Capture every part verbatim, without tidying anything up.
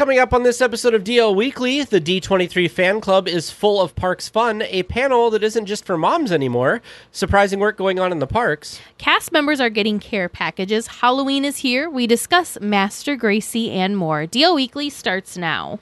Coming up on this episode of D L Weekly, the D twenty-three fan club is full of parks fun, a panel that isn't just for moms anymore, surprising work going on in the parks. Cast members are getting care packages, Halloween is here, we discuss Master Gracey and more. D L Weekly starts now.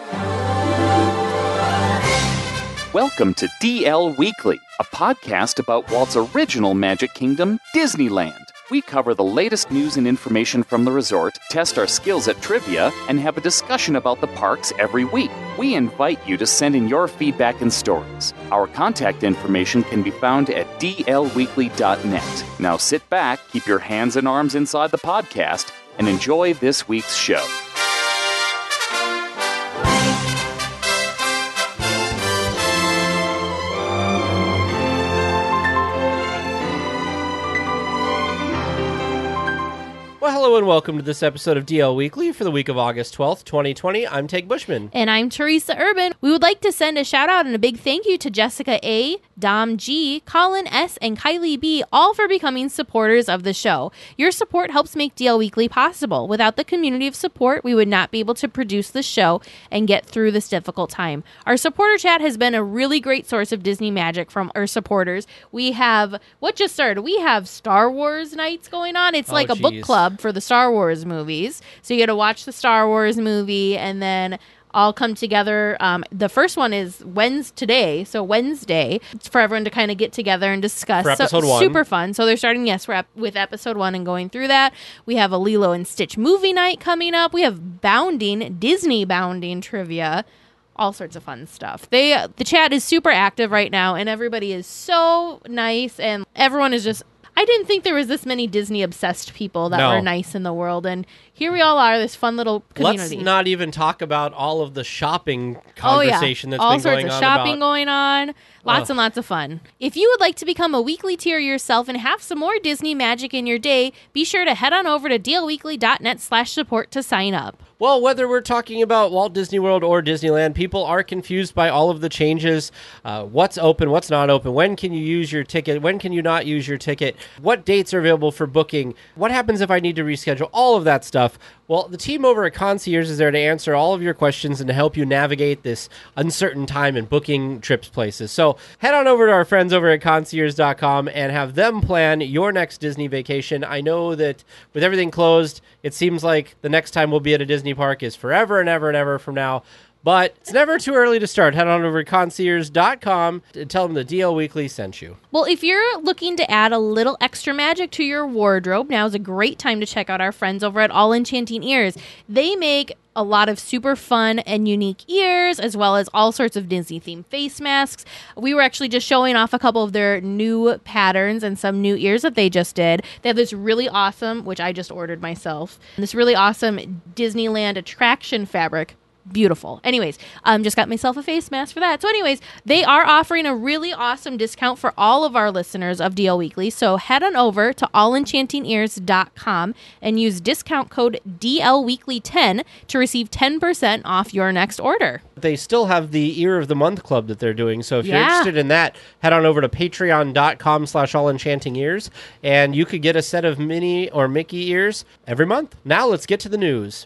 Welcome to D L Weekly, a podcast about Walt's original Magic Kingdom, Disneyland. We cover the latest news and information from the resort, test our skills at trivia, and have a discussion about the parks every week. We invite you to send in your feedback and stories. Our contact information can be found at D L weekly dot net. Now sit back, keep your hands and arms inside the podcast, and enjoy this week's show. Well, hello and welcome to this episode of D L Weekly for the week of August twelfth, twenty twenty. I'm Tig Bushman. And I'm Teresa Urban. We would like to send a shout out and a big thank you to Jessica A., Dom G., Colin S., and Kylie B., all for becoming supporters of the show. Your support helps make D L Weekly possible. Without the community of support, we would not be able to produce the show and get through this difficult time. Our supporter chat has been a really great source of Disney magic from our supporters. We have, what just started? We have Star Wars nights going on. It's Oh, like a geez. book club for the Star Wars movies. So you get to watch the Star Wars movie and then all come together. Um, the first one is Wednesday today, so Wednesday. It's for everyone to kind of get together and discuss. For episode so, one. Super fun. So they're starting, yes, we're ep- with episode one and going through that. We have a Lilo and Stitch movie night coming up. We have bounding, Disney bounding trivia. All sorts of fun stuff. They uh, the chat is super active right now, and everybody is so nice, and everyone is just... I didn't think there was this many Disney-obsessed people that No. were nice in the world, and here we all are, this fun little community. Let's not even talk about all of the shopping Oh, yeah. conversation that's all been sorts going of on shopping about... going on. Lots Ugh. and lots of fun. If you would like to become a weekly tier yourself and have some more Disney magic in your day, be sure to head on over to D L weekly dot net slash support to sign up. Well, whether we're talking about Walt Disney World or Disneyland, people are confused by all of the changes. Uh, what's open, what's not open, when can you use your ticket, when can you not use your ticket, what dates are available for booking, what happens if I need to reschedule, all of that stuff. Well, the team over at ConciEARS is there to answer all of your questions and to help you navigate this uncertain time in booking trips places. So head on over to our friends over at concierge dot com and have them plan your next Disney vacation. I know that with everything closed, it seems like the next time we'll be at a Disney park is forever and ever and ever from now. But it's never too early to start. Head on over to concierge dot com and tell them the D L Weekly sent you. Well, if you're looking to add a little extra magic to your wardrobe, now is a great time to check out our friends over at All Enchanting Ears. They make a lot of super fun and unique ears, as well as all sorts of Disney-themed face masks. We were actually just showing off a couple of their new patterns and some new ears that they just did. They have this really awesome, which I just ordered myself, this really awesome Disneyland attraction fabric. Beautiful. Anyways, um, just got myself a face mask for that. So anyways, they are offering a really awesome discount for all of our listeners of D L Weekly. So head on over to all enchanting ears dot com and use discount code D L weekly ten to receive ten percent off your next order. They still have the Ear of the Month Club that they're doing. So if you're Yeah. interested in that, head on over to patreon dot com slash all enchanting ears and you could get a set of Minnie or Mickey ears every month. Now let's get to the news.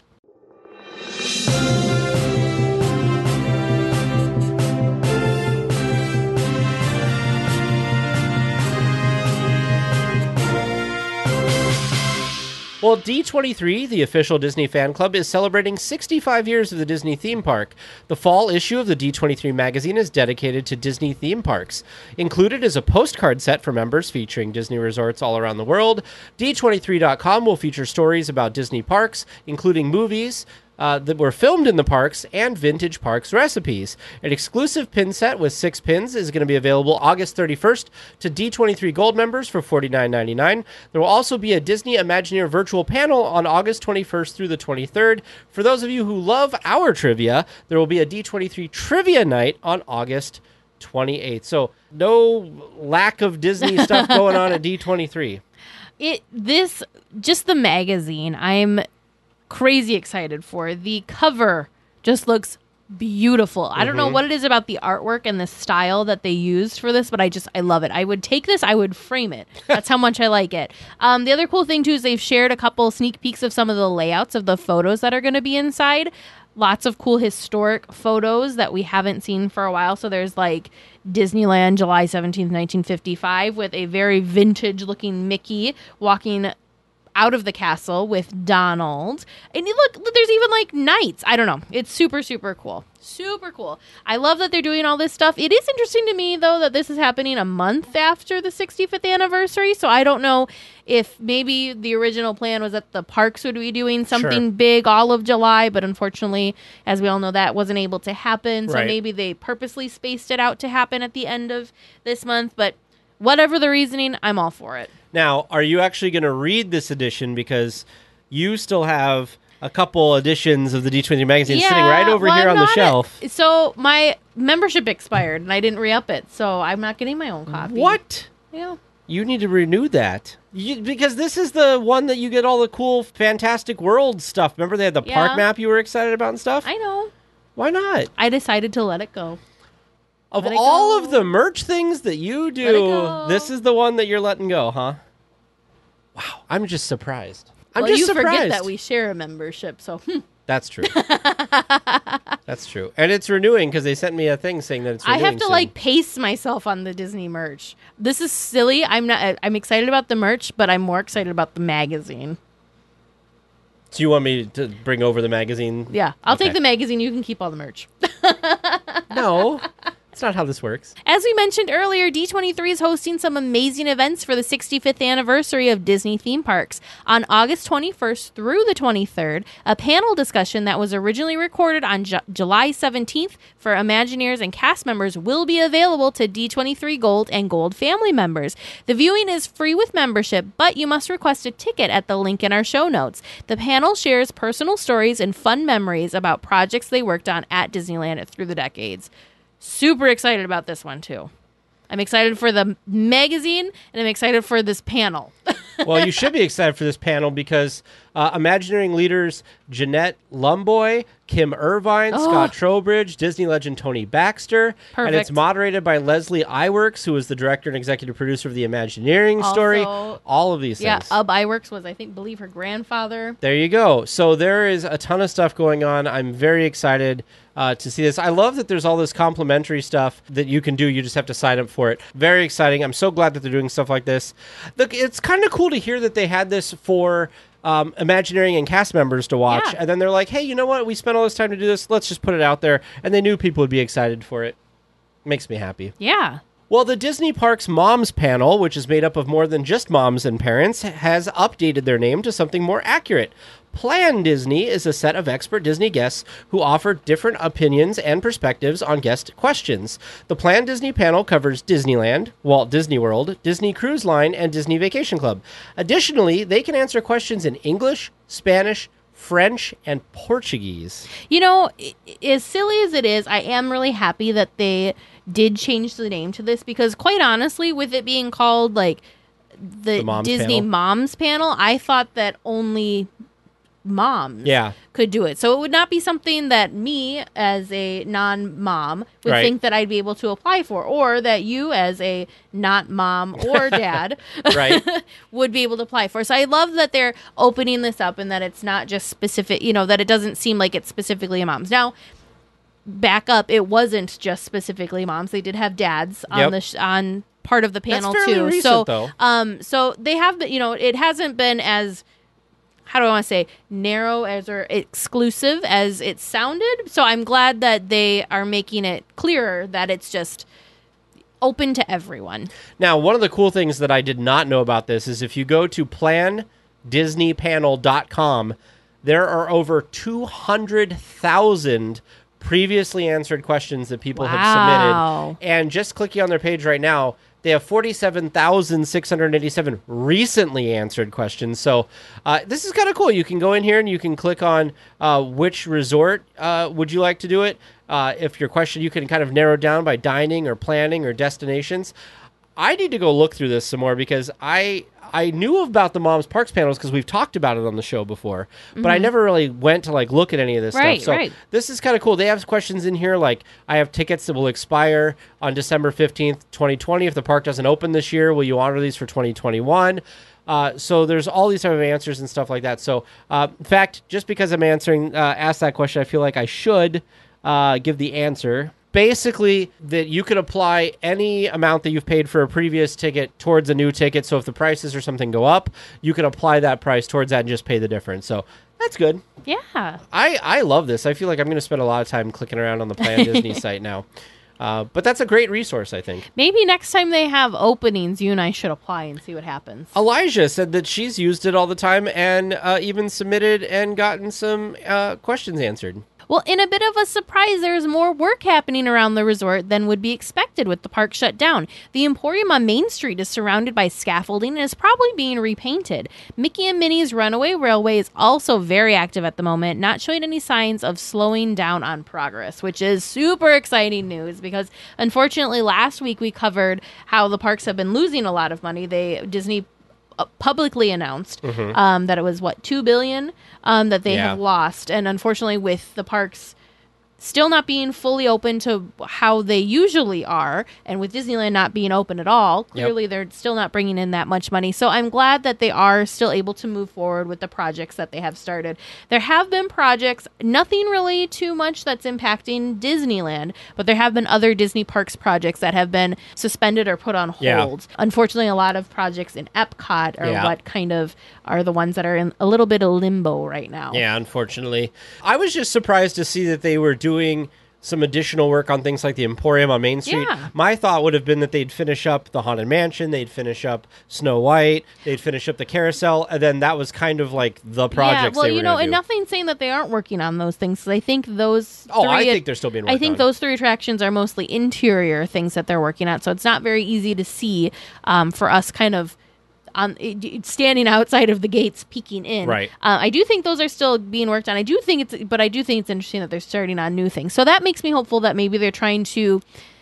Well, D twenty-three, the official Disney fan club, is celebrating sixty-five years of the Disney theme park. The fall issue of the D twenty-three magazine is dedicated to Disney theme parks. Included is a postcard set for members featuring Disney resorts all around the world. D twenty-three dot com will feature stories about Disney parks, including movies Uh, that were filmed in the parks and vintage parks recipes. An exclusive pin set with six pins is going to be available August thirty-first to D twenty-three Gold members for forty-nine ninety-nine. There will also be a Disney Imagineer virtual panel on August twenty-first through the twenty-third. For those of you who love our trivia, there will be a D twenty-three trivia night on August twenty-eighth. So no lack of Disney stuff going on at D twenty-three. It this just the magazine. I'm crazy excited for. The cover just looks beautiful. I don't know what it is about the artwork and the style that they used for this, but I just I love it. I would take this, I would frame it. That's how much I like it. Um, the other cool thing too is they've shared a couple sneak peeks of some of the layouts of the photos that are going to be inside. lots of cool historic photos that we haven't seen for a while. So there's like Disneyland, July seventeenth, nineteen fifty-five, with a very vintage-looking Mickey walking out of the castle with Donald. And you look, there's even like knights. I don't know. It's super, super cool. Super cool. I love that they're doing all this stuff. It is interesting to me, though, that this is happening a month after the sixty-fifth anniversary. So I don't know if maybe the original plan was that the parks would be doing something Sure. big all of July. But unfortunately, as we all know, that wasn't able to happen. So Right. maybe they purposely spaced it out to happen at the end of this month. But whatever the reasoning, I'm all for it. Now, are you actually going to read this edition? Because you still have a couple editions of the D twenty-three magazine Yeah, sitting right over well, here I'm on the not shelf. a- so my membership expired and I didn't re-up it, so I'm not getting my own copy. What? Yeah. You need to renew that. You, because this is the one that you get all the cool Fantastic World stuff. Remember they had the Yeah. park map you were excited about and stuff? I know. Why not? I decided to let it go. Of Let it all go. of the merch things that you Let it do, go. this is the one that you're letting go, huh? Wow, I'm just surprised. I'm well, just you surprised. forget that we share a membership, so hmm. That's true. That's true. And it's renewing because they sent me a thing saying that it's I renewing have to soon. like pace myself on the Disney merch. This is silly. I'm not. I'm excited about the merch, but I'm more excited about the magazine. So you want me to bring over the magazine? Yeah, I'll Okay. take the magazine. You can keep all the merch. No, that's not how this works. As we mentioned earlier, D twenty-three is hosting some amazing events for the sixty-fifth anniversary of Disney theme parks. On August twenty-first through the twenty-third, a panel discussion that was originally recorded on Ju- July seventeenth for Imagineers and cast members will be available to D twenty-three Gold and Gold family members. The viewing is free with membership, but you must request a ticket at the link in our show notes. The panel shares personal stories and fun memories about projects they worked on at Disneyland through the decades. Super excited about this one, too. I'm excited for the magazine, and I'm excited for this panel. Well, you should be excited for this panel because uh, Imagineering leaders Jeanette Lumboy, Kim Irvine, Oh. Scott Trowbridge, Disney legend Tony Baxter. And it's Perfect. moderated by Leslie Iwerks, who is the director and executive producer of the Imagineering story. Also- All of these Yeah, things. Ub Iwerks was, I think, believe her grandfather. There you go. So there is a ton of stuff going on. I'm very excited uh, to see this. I love that there's all this complimentary stuff that you can do. You just have to sign up for it. Very exciting. I'm so glad that they're doing stuff like this. Look, it's kind of cool to hear that they had this for um, Imagineering and cast members to watch. Yeah. And then they're like, hey, you know what? We spent all this time to do this. Let's just put it out there. And they knew people would be excited for it. Makes me happy. Yeah. Well, the Disney Parks Moms Panel, which is made up of more than just moms and parents, has updated their name to something more accurate. Plan Disney is a set of expert Disney guests who offer different opinions and perspectives on guest questions. The Plan Disney panel covers Disneyland, Walt Disney World, Disney Cruise Line, and Disney Vacation Club. Additionally, they can answer questions in English, Spanish, French, and Portuguese. You know, i- as silly as it is, I am really happy that they did change the name to this because, quite honestly, with it being called, like, the, The Moms Disney Panel? Moms Panel, I thought that only moms Yeah. could do it. So it would not be something that me, as a non-mom, would Right. think that I'd be able to apply for, or that you, as a not mom or dad, Right. would be able to apply for. So I love that they're opening this up and that it's not just specific, you know, that it doesn't seem like it's specifically a moms. Now, back up, it wasn't just specifically moms. They did have dads on Yep. the sh- on part of the panel fairly too. recent, so, though. um, so they have been, you know, it hasn't been as, how do I want to say, narrow as or exclusive as it sounded. So I'm glad that they are making it clearer that it's just open to everyone. Now, one of the cool things that I did not know about this is if you go to plan disney panel dot com, there are over two hundred thousand previously answered questions that people have Wow. submitted. And just clicking on their page right now, they have forty-seven thousand six hundred eighty-seven recently answered questions. So uh, this is kind of cool. You can go in here and you can click on uh, which resort uh, would you like to do it. Uh, if your question, you can kind of narrow down by dining or planning or destinations. I need to go look through this some more because I I knew about the Moms Parks panels because we've talked about it on the show before, but I never really went to like look at any of this Right, stuff. So right. this is kind of cool. They have questions in here like I have tickets that will expire on December fifteenth, twenty twenty. If the park doesn't open this year, will you honor these for twenty twenty-one? Uh, so there's all these type of answers and stuff like that. So uh, in fact, just because I'm answering, uh, asked that question, I feel like I should uh, give the answer. Basically, that you could apply any amount that you've paid for a previous ticket towards a new ticket. So if the prices or something go up, you can apply that price towards that and just pay the difference. So that's good. Yeah. I, I love this. I feel like I'm going to spend a lot of time clicking around on the Plan Disney site now. Uh, but that's a great resource, I think. Maybe next time they have openings, you and I should apply and see what happens. Elijah said that she's used it all the time and uh, even submitted and gotten some uh, questions answered. Well, in a bit of a surprise, there's more work happening around the resort than would be expected with the park shut down. The Emporium on Main Street is surrounded by scaffolding and is probably being repainted. Mickey and Minnie's Runaway Railway is also very active at the moment, not showing any signs of slowing down on progress, which is super exciting news because, unfortunately, last week we covered how the parks have been losing a lot of money. They Disney publicly announced mm-hmm. um, that it was what two billion dollars um, that they yeah. have lost, and unfortunately, with the parks still not being fully open to how they usually are, and with Disneyland not being open at all, clearly yep. they're still not bringing in that much money. So I'm glad that they are still able to move forward with the projects that they have started. There have been projects, nothing really too much that's impacting Disneyland, but there have been other Disney Parks projects that have been suspended or put on hold. Yeah. Unfortunately, a lot of projects in Epcot are yeah. what kind of are the ones that are in a little bit of limbo right now. Yeah, unfortunately. I was just surprised to see that they were doing doing some additional work on things like the Emporium on Main Street. Yeah. My thought would have been that they'd finish up the Haunted Mansion, they'd finish up Snow White, they'd finish up the Carousel, and then that was kind of like the projects yeah, well, they were you know, and do. Nothing's saying that they aren't working on those things. So I think those Oh, three I think they're still being worked on. I think on. those three attractions are mostly interior things that they're working on, so it's not very easy to see um, for us kind of on standing outside of the gates peeking in. Right. Uh, I do think those are still being worked on. I do think it's, but I do think it's interesting that they're starting on new things. So that makes me hopeful that maybe they're trying to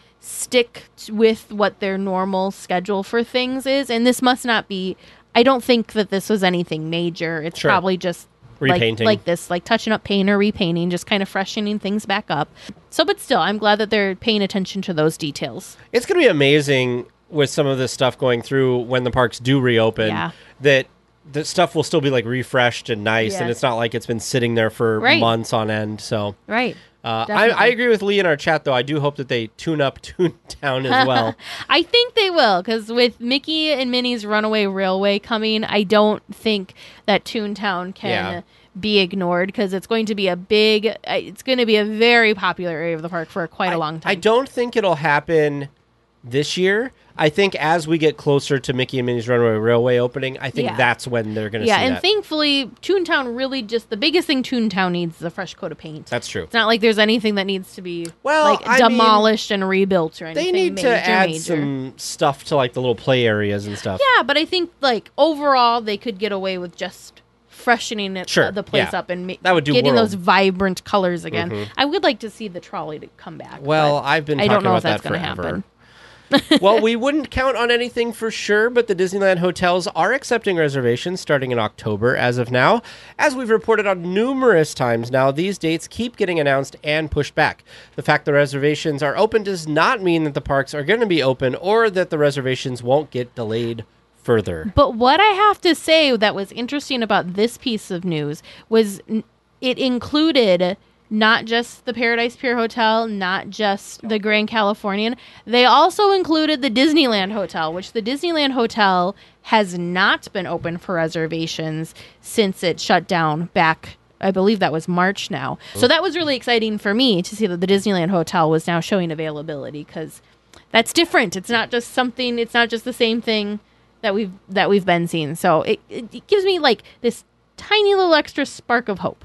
stick with what their normal schedule for things is. And this must not be, I don't think that this was anything major. It's sure. probably just repainting. Like, like this, like touching up paint or repainting, just kind of freshening things back up. So, but still, I'm glad that they're paying attention to those details. It's going to be amazing with some of this stuff going through when the parks do reopen, yeah. that the stuff will still be like refreshed and nice, yes. and it's not like it's been sitting there for right. months on end. So right. Uh, I, I agree with Lee in our chat, though. I do hope that they tune up Toontown as well. I think they will, because with Mickey and Minnie's Runaway Railway coming, I don't think that Toontown can yeah. be ignored, because it's going to be a big, it's going to be a very popular area of the park for quite I, a long time. I don't think it'll happen this year. I think as we get closer to Mickey and Minnie's Runaway Railway opening, I think yeah. that's when they're going to yeah, see and that. thankfully, Toontown really just, the biggest thing Toontown needs is a fresh coat of paint. That's true. It's not like there's anything that needs to be well, like I demolished mean, and rebuilt or anything. They need major, to add major. some stuff to like the little play areas and stuff. Yeah, but I think like overall they could get away with just freshening it, sure. uh, the place yeah. up and ma- that would do getting world. those vibrant colors again. Mm-hmm. I would like to see the trolley to come back. Well, I've been talking I don't know about if that's that going to forever. happen. Well, we wouldn't count on anything for sure, but the Disneyland hotels are accepting reservations starting in October as of now. As we've reported on numerous times now, these dates keep getting announced and pushed back. The fact the reservations are open does not mean that the parks are going to be open or that the reservations won't get delayed further. But what I have to say that was interesting about this piece of news was it included not just the Paradise Pier Hotel, not just the Grand Californian. They also included the Disneyland Hotel, which the Disneyland Hotel has not been open for reservations since it shut down back, I believe that was March now. So that was really exciting for me to see that the Disneyland Hotel was now showing availability, because that's different. It's not just something, it's not just the same thing that we've that we've been seeing. So it, it, it gives me like this tiny little extra spark of hope.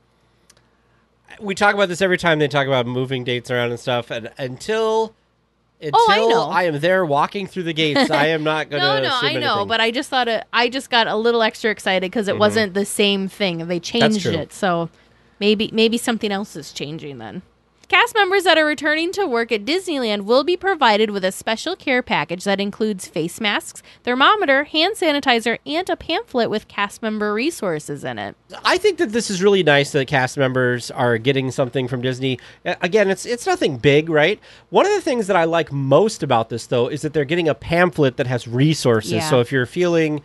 We talk about this every time they talk about moving dates around and stuff, and until until oh, I, know. I am there walking through the gates, I am not going to no, no, assume I know, anything. but I just thought it, I just got a little extra excited because it mm-hmm. wasn't the same thing. They changed it, so maybe maybe something else is changing then. Cast members that are returning to work at Disneyland will be provided with a special care package that includes face masks, thermometer, hand sanitizer, and a pamphlet with cast member resources in it. I think that this is really nice that cast members are getting something from Disney. Again, it's it's nothing big, right? One of the things that I like most about this, though, is that they're getting a pamphlet that has resources. Yeah. So if you're feeling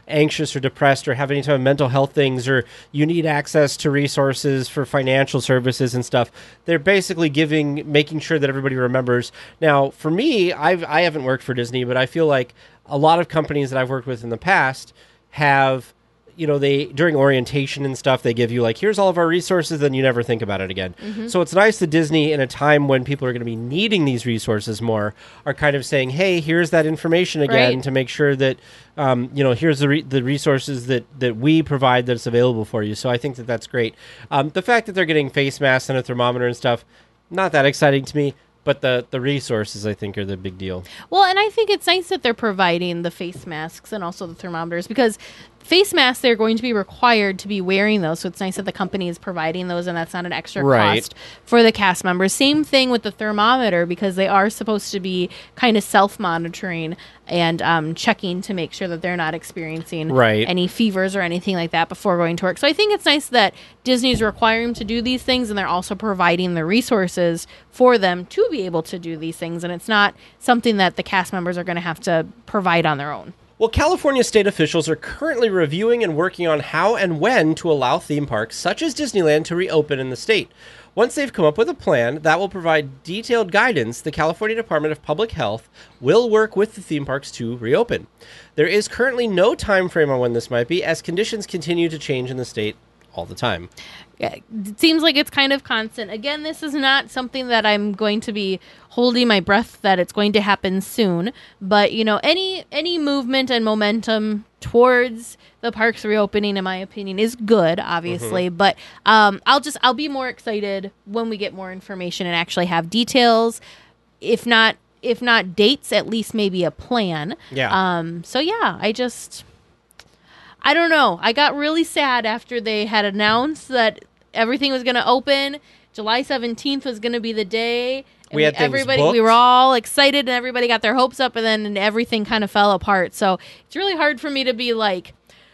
anxious or depressed or have any type of mental health things, or you need access to resources for financial services and stuff, they're basically giving, making sure that everybody remembers. Now, for me, I've, I haven't worked for Disney, but I feel like a lot of companies that I've worked with in the past have, you know, they, during orientation and stuff, they give you like, here's all of our resources, and you never think about it again. Mm-hmm. So it's nice that Disney, in a time when people are going to be needing these resources more, are kind of saying, hey, here's that information again, right, to make sure that, um, you know, here's the re- the resources that, that we provide that's available for you. So I think that that's great. Um, the fact that they're getting face masks and a thermometer and stuff, not that exciting to me. But the, the resources, I think, are the big deal. Well, and I think it's nice that they're providing the face masks and also the thermometers, because face masks, they're going to be required to be wearing those. So it's nice that the company is providing those, and that's not an extra right. cost for the cast members. Same thing with the thermometer, because they are supposed to be kind of self-monitoring and um, checking to make sure that they're not experiencing right. any fevers or anything like that before going to work. So I think it's nice that Disney's requiring them to do these things, and they're also providing the resources for them to be able to do these things. And it's not something that the cast members are going to have to provide on their own. Well, California state officials are currently reviewing and working on how and when to allow theme parks such as Disneyland to reopen in the state. Once they've come up with a plan that will provide detailed guidance, the California Department of Public Health will work with the theme parks to reopen. There is currently no time frame on when this might be, as conditions continue to change in the state all the time. Yeah, it seems like it's kind of constant. Again, this is not something that I'm going to be holding my breath that it's going to happen soon. But, you know, any any movement and momentum towards the parks reopening, in my opinion, is good, obviously. Mm-hmm. But um, I'll just I'll be more excited when we get more information and actually have details. If not, if not dates, at least maybe a plan. Yeah. Um. So yeah, I just. I don't know. I got really sad after they had announced that everything was going to open. July seventeenth was going to be the day. And we had things everybody, booked. We were all excited, and everybody got their hopes up, and then everything kind of fell apart. So it's really hard for me to be like,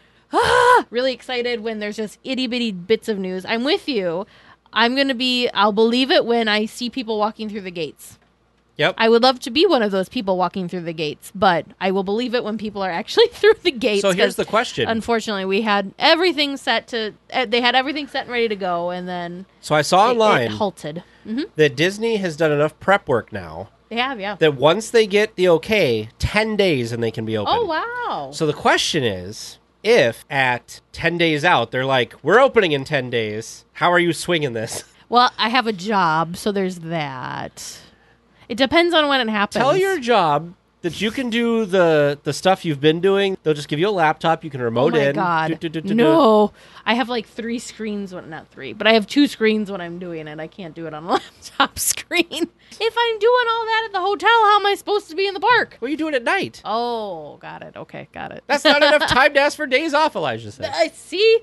ah, really excited when there's just itty bitty bits of news. I'm with you. I'm going to be, I'll believe it when I see people walking through the gates. Yep. I would love to be one of those people walking through the gates, but I will believe it when people are actually through the gates. So here's the question. Unfortunately, we had everything set to, uh, they had everything set and ready to go, and then so I saw it, online it halted. Mm-hmm. that Disney has done enough prep work now. They have, yeah. That once they get the okay, ten days and they can be open. Oh, wow. So the question is, if at ten days out, they're like, we're opening in ten days, how are you swinging this? Well, I have a job, so there's that. It depends on when it happens. Tell your job that you can do the the stuff you've been doing. They'll just give you a laptop. You can remote in. Oh, my in. God. Do, do, do, do, no. Do. I have like three screens. When, not three, but I have two screens when I'm doing it. I can't do it on a laptop screen. If I'm doing all that at the hotel, how am I supposed to be in the park? Well, you do it at night. Oh, got it. Okay, got it. That's not enough time to ask for days off, Elijah said. I see.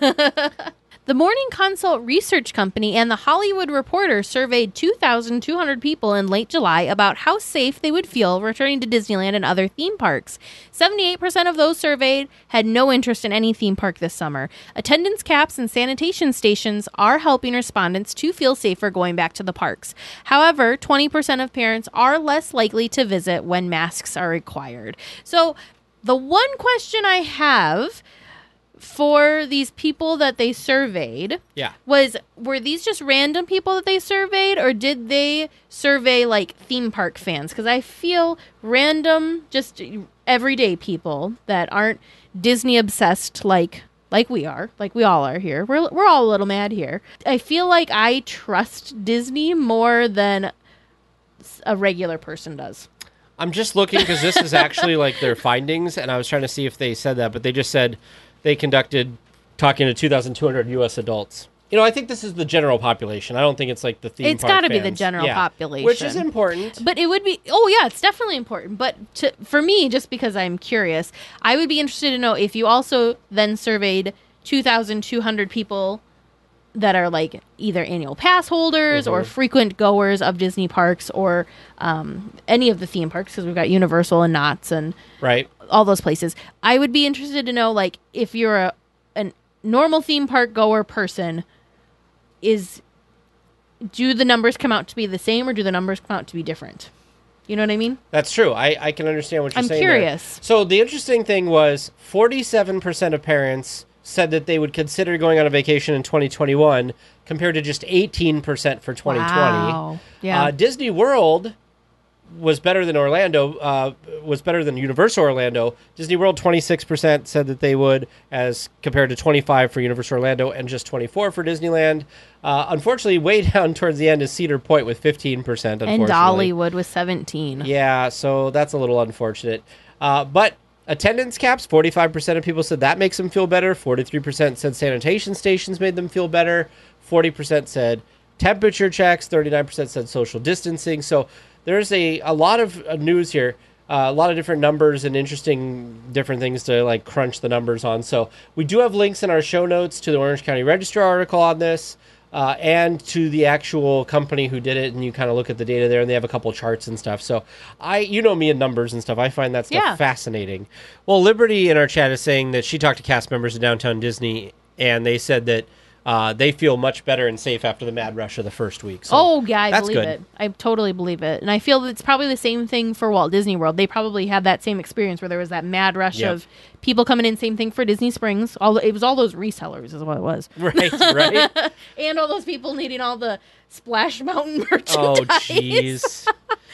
The Morning Consult Research Company and The Hollywood Reporter surveyed two thousand two hundred people in late July about how safe they would feel returning to Disneyland and other theme parks. seventy-eight percent of those surveyed had no interest in any theme park this summer. Attendance caps and sanitation stations are helping respondents to feel safer going back to the parks. However, twenty percent of parents are less likely to visit when masks are required. So, the one question I have for these people that they surveyed yeah. was, were these just random people that they surveyed, or did they survey like theme park fans? Because I feel random, just everyday people that aren't Disney obsessed like like we are, like we all are here. We're we're all a little mad here. I feel like I trust Disney more than a regular person does. I'm just looking because this is actually like their findings, and I was trying to see if they said that, but they just said they conducted talking to two thousand two hundred U S adults. You know, I think this is the general population. I don't think it's like the theme it's park gotta fans. be the general yeah. population. Which is important. But it would be, oh yeah, it's definitely important. But to, for me, just because I'm curious, I would be interested to know if you also then surveyed two thousand two hundred people that are like either annual pass holders mm-hmm. or frequent goers of Disney parks, or um, any of the theme parks, because we've got Universal and Knott's and right. all those places. I would be interested to know, like, if you're a an normal theme park goer person, is do the numbers come out to be the same, or do the numbers come out to be different? You know what I mean? That's true. I, I can understand what you're I'm saying. curious. There. So the interesting thing was forty-seven percent of parents said that they would consider going on a vacation in twenty twenty-one compared to just eighteen percent for twenty twenty. Wow. Yeah. Uh, Disney World was better than Orlando, uh, was better than Universal Orlando. Disney World, twenty-six percent said that they would, as compared to twenty-five for Universal Orlando and just twenty-four for Disneyland. Uh, unfortunately, way down towards the end is Cedar Point with fifteen percent, and Dollywood with seventeen. Yeah, so that's a little unfortunate. Uh, but attendance caps, forty-five percent of people said that makes them feel better. forty-three percent said sanitation stations made them feel better. forty percent said temperature checks. thirty-nine percent said social distancing. So there's a, a lot of uh, news here, uh, a lot of different numbers and interesting different things to like crunch the numbers on. So we do have links in our show notes to the Orange County Register article on this uh, and to the actual company who did it. And you kind of look at the data there and they have a couple charts and stuff. So I, you know me and numbers and stuff. I find that stuff Yeah. fascinating. Well, Liberty in our chat is saying that she talked to cast members of Downtown Disney and they said that Uh, they feel much better and safe after the mad rush of the first week. So oh, yeah, I that's believe good. it. I totally believe it. And I feel that it's probably the same thing for Walt Disney World. They probably had that same experience where there was that mad rush Yep. of people coming in. Same thing for Disney Springs. All the, It was all those resellers is what it was. Right, right. And all those people needing all the Splash Mountain merchandise. Oh, jeez.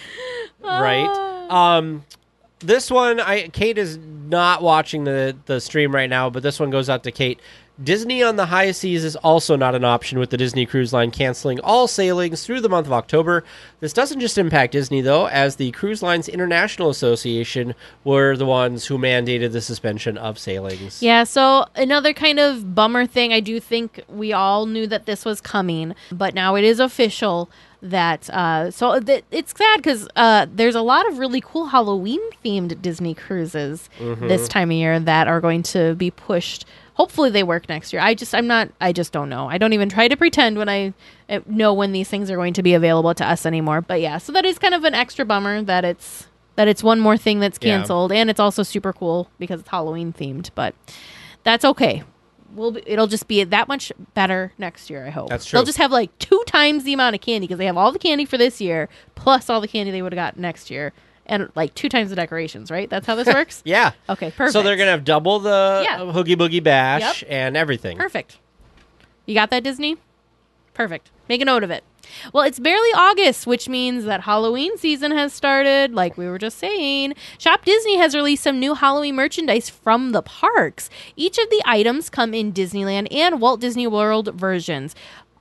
Right. Um, this one, I Kate is not watching the, the stream right now, but this one goes out to Kate. Disney on the high seas is also not an option with the Disney Cruise Line canceling all sailings through the month of October. This doesn't just impact Disney, though, as the Cruise Lines International Association were the ones who mandated the suspension of sailings. Yeah, so another kind of bummer thing, I do think we all knew that this was coming, but now it is official that, uh, so th- it's sad because uh, there's a lot of really cool Halloween-themed Disney cruises Mm-hmm. this time of year that are going to be pushed. Hopefully they work next year. I just, I'm not, I just don't know. I don't even try to pretend when I uh, know when these things are going to be available to us anymore. But yeah, so that is kind of an extra bummer that it's, that it's one more thing that's Yeah. canceled. And it's also super cool because it's Halloween themed, but that's okay. We'll be, it'll just be that much better next year, I hope. That's true. They'll just have like two times the amount of candy because they have all the candy for this year plus all the candy they would have got next year. And like two times the decorations, right? That's how this works? Yeah. Okay, perfect. So they're going to have double the Yeah. uh, Hoogie Boogie Bash Yep. and everything. Perfect. You got that, Disney? Perfect. Make a note of it. Well, it's barely August, which means that Halloween season has started, like we were just saying. Shop Disney has released some new Halloween merchandise from the parks. Each of the items come in Disneyland and Walt Disney World versions.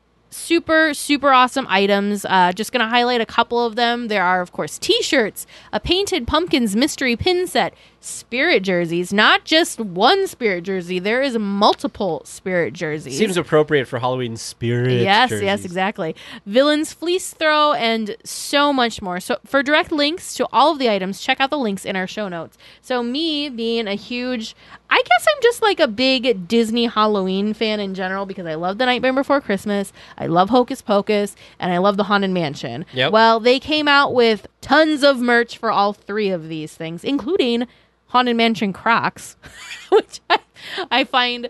Super, super awesome items. Uh, just going to highlight a couple of them. There are, of course, t-shirts, a Painted Pumpkins mystery pin set, Spirit jerseys. Not just one Spirit jersey. There is multiple Spirit jerseys. Seems appropriate for Halloween spirit Yes, jerseys. yes, exactly. Villain's fleece throw and so much more. So for direct links to all of the items, check out the links in our show notes. So me being a huge, I guess I'm just like a big Disney Halloween fan in general because I love The Nightmare Before Christmas, I love Hocus Pocus, and I love the Haunted Mansion. Yep. Well, they came out with tons of merch for all three of these things, including Haunted Mansion Crocs, which I, I find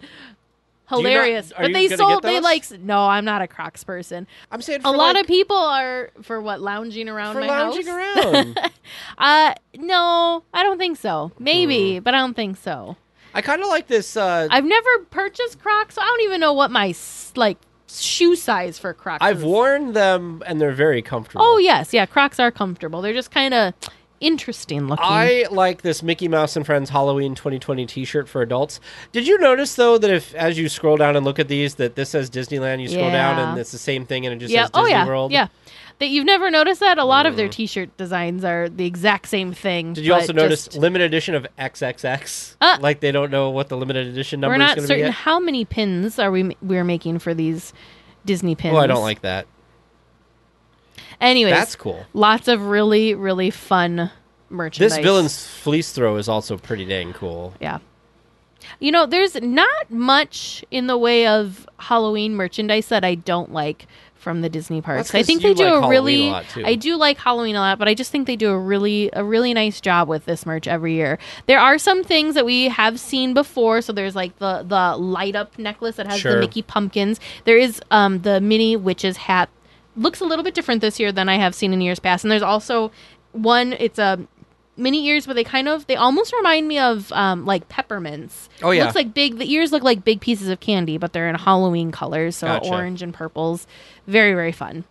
hilarious. are But you they gonna sold, get they those? like, s- no, I'm not a Crocs person. I'm saying A for lot like, of people are for what, lounging around for my lounging house? around. Uh, no, I don't think so. Maybe, Hmm. but I don't think so. I kind of like this. Uh, I've never purchased Crocs, so I don't even know what my s- like shoe size for Crocs I've is. worn them and they're very comfortable. Oh yes, yeah, Crocs are comfortable. They're just kind of interesting looking. I like this Mickey Mouse and Friends Halloween twenty twenty t-shirt for adults. Did you notice, though, that if as you scroll down and look at these, that this says Disneyland, you scroll down Yeah. and it's the same thing and it just yeah. says Oh Disney yeah. World? Yeah. That you've never noticed that a lot of their T-shirt designs are the exact same thing. Did you but also notice just- limited edition of triple X? Uh, like they don't know what the limited edition number we're is not going to be certain yet? how many pins are we we're making for these Disney pins. Oh, I don't like that. Anyways, That's cool. lots of really really fun merchandise. This villain's fleece throw is also pretty dang cool. Yeah. You know, there's not much in the way of Halloween merchandise that I don't like from the Disney parks. That's I 'cause think you they do like a Halloween really a lot, too. I do like Halloween a lot, but I just think they do a really a really nice job with this merch every year. There are some things that we have seen before, so there's like the the light up necklace that has Sure. the Mickey pumpkins. There is um the mini witch's hat. Looks a little bit different this year than I have seen in years past. And there's also one, it's a mini ears, but they kind of, they almost remind me of um, like peppermints. Oh, yeah. It looks like big, the ears look like big pieces of candy, but they're in Halloween colors, so Gotcha. orange and purples. Very, very fun.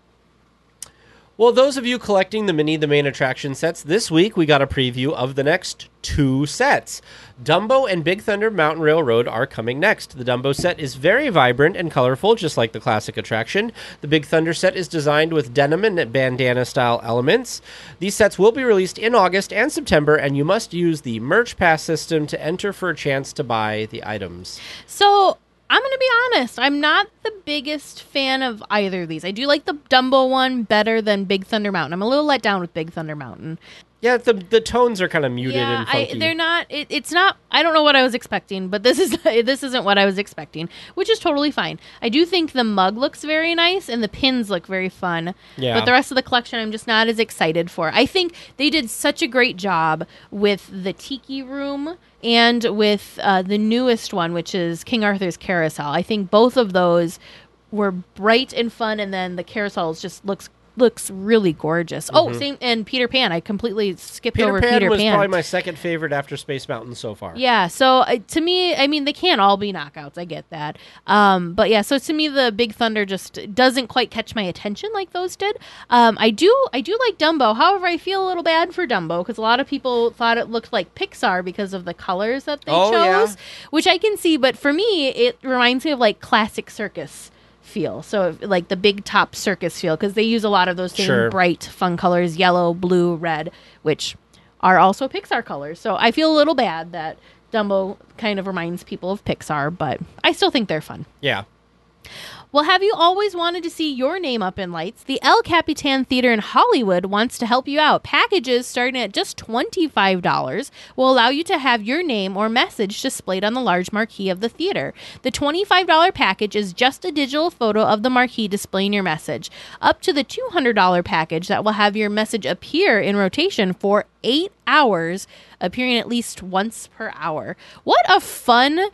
Well, those of you collecting the Mini the Main Attraction sets, this week we got a preview of the next two sets. Dumbo and Big Thunder Mountain Railroad are coming next. The Dumbo set is very vibrant and colorful, just like the classic attraction. The Big Thunder set is designed with denim and bandana-style elements. These sets will be released in August and September, and you must use the Merch Pass system to enter for a chance to buy the items. So I'm going to be honest. I'm not the biggest fan of either of these. I do like the Dumbo one better than Big Thunder Mountain. I'm a little let down with Big Thunder Mountain. Yeah, the the tones are kind of muted yeah, and funky. I, they're not. It, it's not. I don't know what I was expecting, but this is this isn't what I was expecting, which is totally fine. I do think the mug looks very nice and the pins look very fun. Yeah. But the rest of the collection, I'm just not as excited for. I think they did such a great job with the Tiki Room and with uh, the newest one, which is King Arthur's Carousel. I think both of those were bright and fun, and then the carousel just looks. looks really gorgeous. Mm-hmm. Oh, same, and Peter Pan. I completely skipped Peter over Pan Peter was Pan. probably my second favorite after Space Mountain so far. Yeah, so uh, to me, I mean, they can't all be knockouts. I get that. Um, but yeah, so to me, the Big Thunder just doesn't quite catch my attention like those did. Um, I do I do like Dumbo. However, I feel a little bad for Dumbo because a lot of people thought it looked like Pixar because of the colors that they oh, chose, yeah. which I can see. But for me, it reminds me of like classic circus feel. So like the big top circus feel, because they use a lot of those same Sure. bright, fun colors, yellow, blue, red, which are also Pixar colors. So I feel a little bad that Dumbo kind of reminds people of Pixar, but I still think they're fun. Yeah. Well, have you always wanted to see your name up in lights? The El Capitan Theater in Hollywood wants to help you out. Packages starting at just twenty-five dollars will allow you to have your name or message displayed on the large marquee of the theater. The twenty-five dollars package is just a digital photo of the marquee displaying your message. Up to the two hundred dollars package that will have your message appear in rotation for eight hours, appearing at least once per hour. What a fun,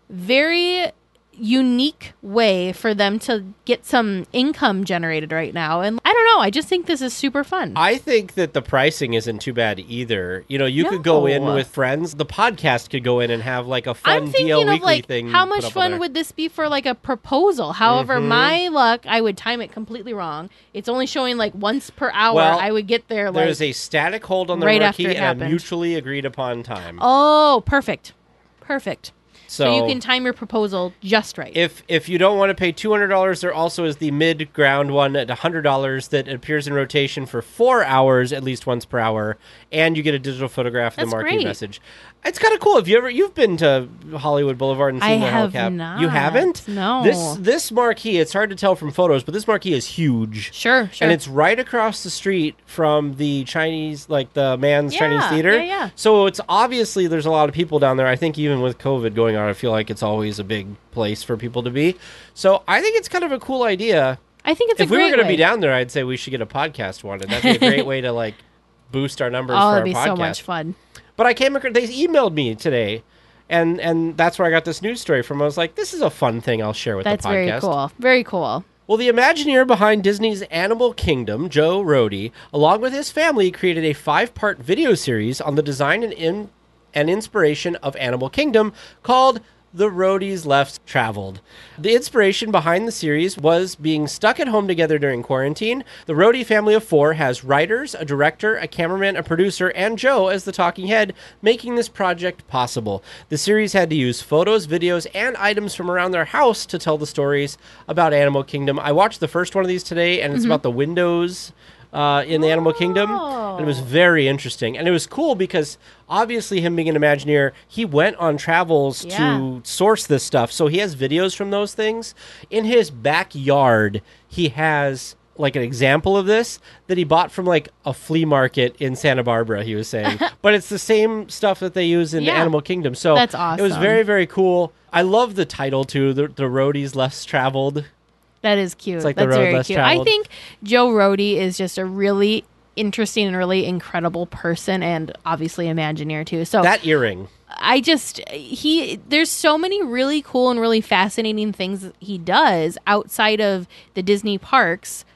very unique way for them to get some income generated right now. And I don't know, I just think this is super fun. I think that the pricing isn't too bad either. You know, you No. could go in with friends. The podcast could go in and have like a fun I'm thinking D L of Weekly like thing. how put much up on fun there. would this be for like a proposal. However, Mhm. my luck, I would time it completely wrong. It's only showing like once per hour. Well, I would get there like There's a static hold on the right after marquee it and a happened. mutually agreed upon time. Oh, perfect. Perfect. So, So, you can time your proposal just right. if if you don't want to pay two hundred dollars, there also is the mid-ground one at one hundred dollars that appears in rotation for four hours, at least once per hour, and you get a digital photograph of That's the marquee great. message. It's kind of cool. Have you ever you've been to Hollywood Boulevard and seen I the have Hellcat? not. You haven't? No. This this marquee, it's hard to tell from photos, but this marquee is huge. Sure, sure. And it's right across the street from the Chinese, like the Man's Yeah, Chinese Theater. yeah, yeah. So it's obviously there's a lot of people down there. I think even with COVID going on, I feel like it's always a big place for people to be. So I think it's kind of a cool idea. I think it's If a we great were going to way. be down there, I'd say we should get a podcast wanted. That'd be a great way to like boost our numbers Oh, for our it'd be podcast. so much fun. But I came across, they emailed me today. And and that's where I got this news story from. I was like, this is a fun thing I'll share with That's the podcast. very cool. Very cool. Well, the Imagineer behind Disney's Animal Kingdom, Joe Rohde, along with his family, created a five-part video series on the design and, in, and inspiration of Animal Kingdom called The Roadies Left Traveled. The inspiration behind the series was being stuck at home together during quarantine. The Rohde family of four has writers, a director, a cameraman, a producer, and Joe as the talking head, making this project possible. The series had to use photos, videos, and items from around their house to tell the stories about Animal Kingdom. I watched the first one of these today, and it's Mm-hmm. about the windows uh, in the Animal Kingdom. And it was very interesting. And it was cool because obviously him being an Imagineer, he went on travels Yeah. to source this stuff. So he has videos from those things. In his backyard, he has like an example of this that he bought from like a flea market in Santa Barbara, he was saying. But it's the same stuff that they use in Yeah. Animal Kingdom. So That's it was awesome. very, very cool. I love the title too, the, the Roadies Less Traveled. That is cute. It's like the That's road very less cute. I traveled. think Joe Rohde is just a really interesting and really incredible person, and obviously Imagineer too. So That earring. I just he there's so many really cool and really fascinating things he does outside of the Disney parks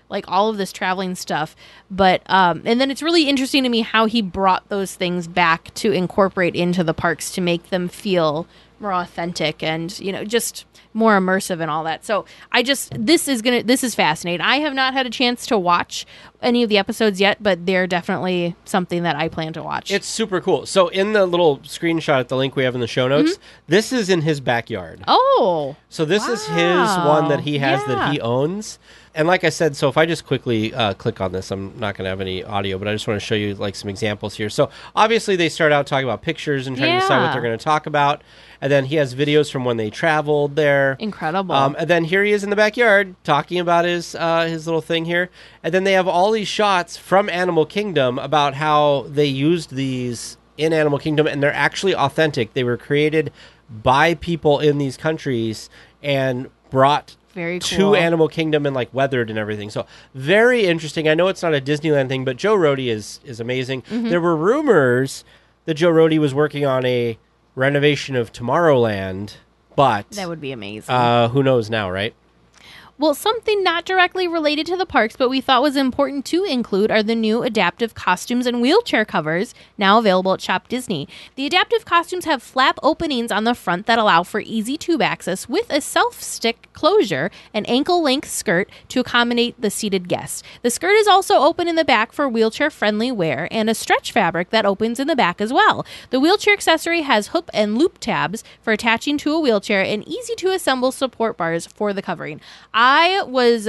like all of this traveling stuff. But um, and then it's really interesting to me how he brought those things back to incorporate into the parks to make them feel more authentic and, you know, just more immersive and all that. So I just, this is going to, this is fascinating. I have not had a chance to watch any of the episodes yet, but they're definitely something that I plan to watch. It's super cool. So in the little screenshot at the link we have in the show notes, mm-hmm. this is in his backyard. Oh. So this wow. is his one that he has yeah. that he owns. And like I said, so if I just quickly uh, click on this, I'm not going to have any audio, but I just want to show you like some examples here. So obviously they start out talking about pictures and trying yeah. to decide what they're going to talk about. And then he has videos from when they traveled there. Incredible. Um, and then here he is in the backyard talking about his uh, his little thing here. And then they have all these shots from Animal Kingdom about how they used these in Animal Kingdom, and they're actually authentic. They were created by people in these countries and brought very cool. to Animal Kingdom and like weathered and everything. So very interesting. I know it's not a Disneyland thing, but Joe Rohde is is amazing. Mm-hmm. There were rumors that Joe Rohde was working on a renovation of Tomorrowland, but that would be amazing. Uh, who knows now, right? Well, something not directly related to the parks, but we thought was important to include are the new adaptive costumes and wheelchair covers now available at Shop Disney. The adaptive costumes have flap openings on the front that allow for easy tube access with a self-stick closure and ankle-length skirt to accommodate the seated guests. The skirt is also open in the back for wheelchair-friendly wear and a stretch fabric that opens in the back as well. The wheelchair accessory has hook and loop tabs for attaching to a wheelchair and easy-to-assemble support bars for the covering. I was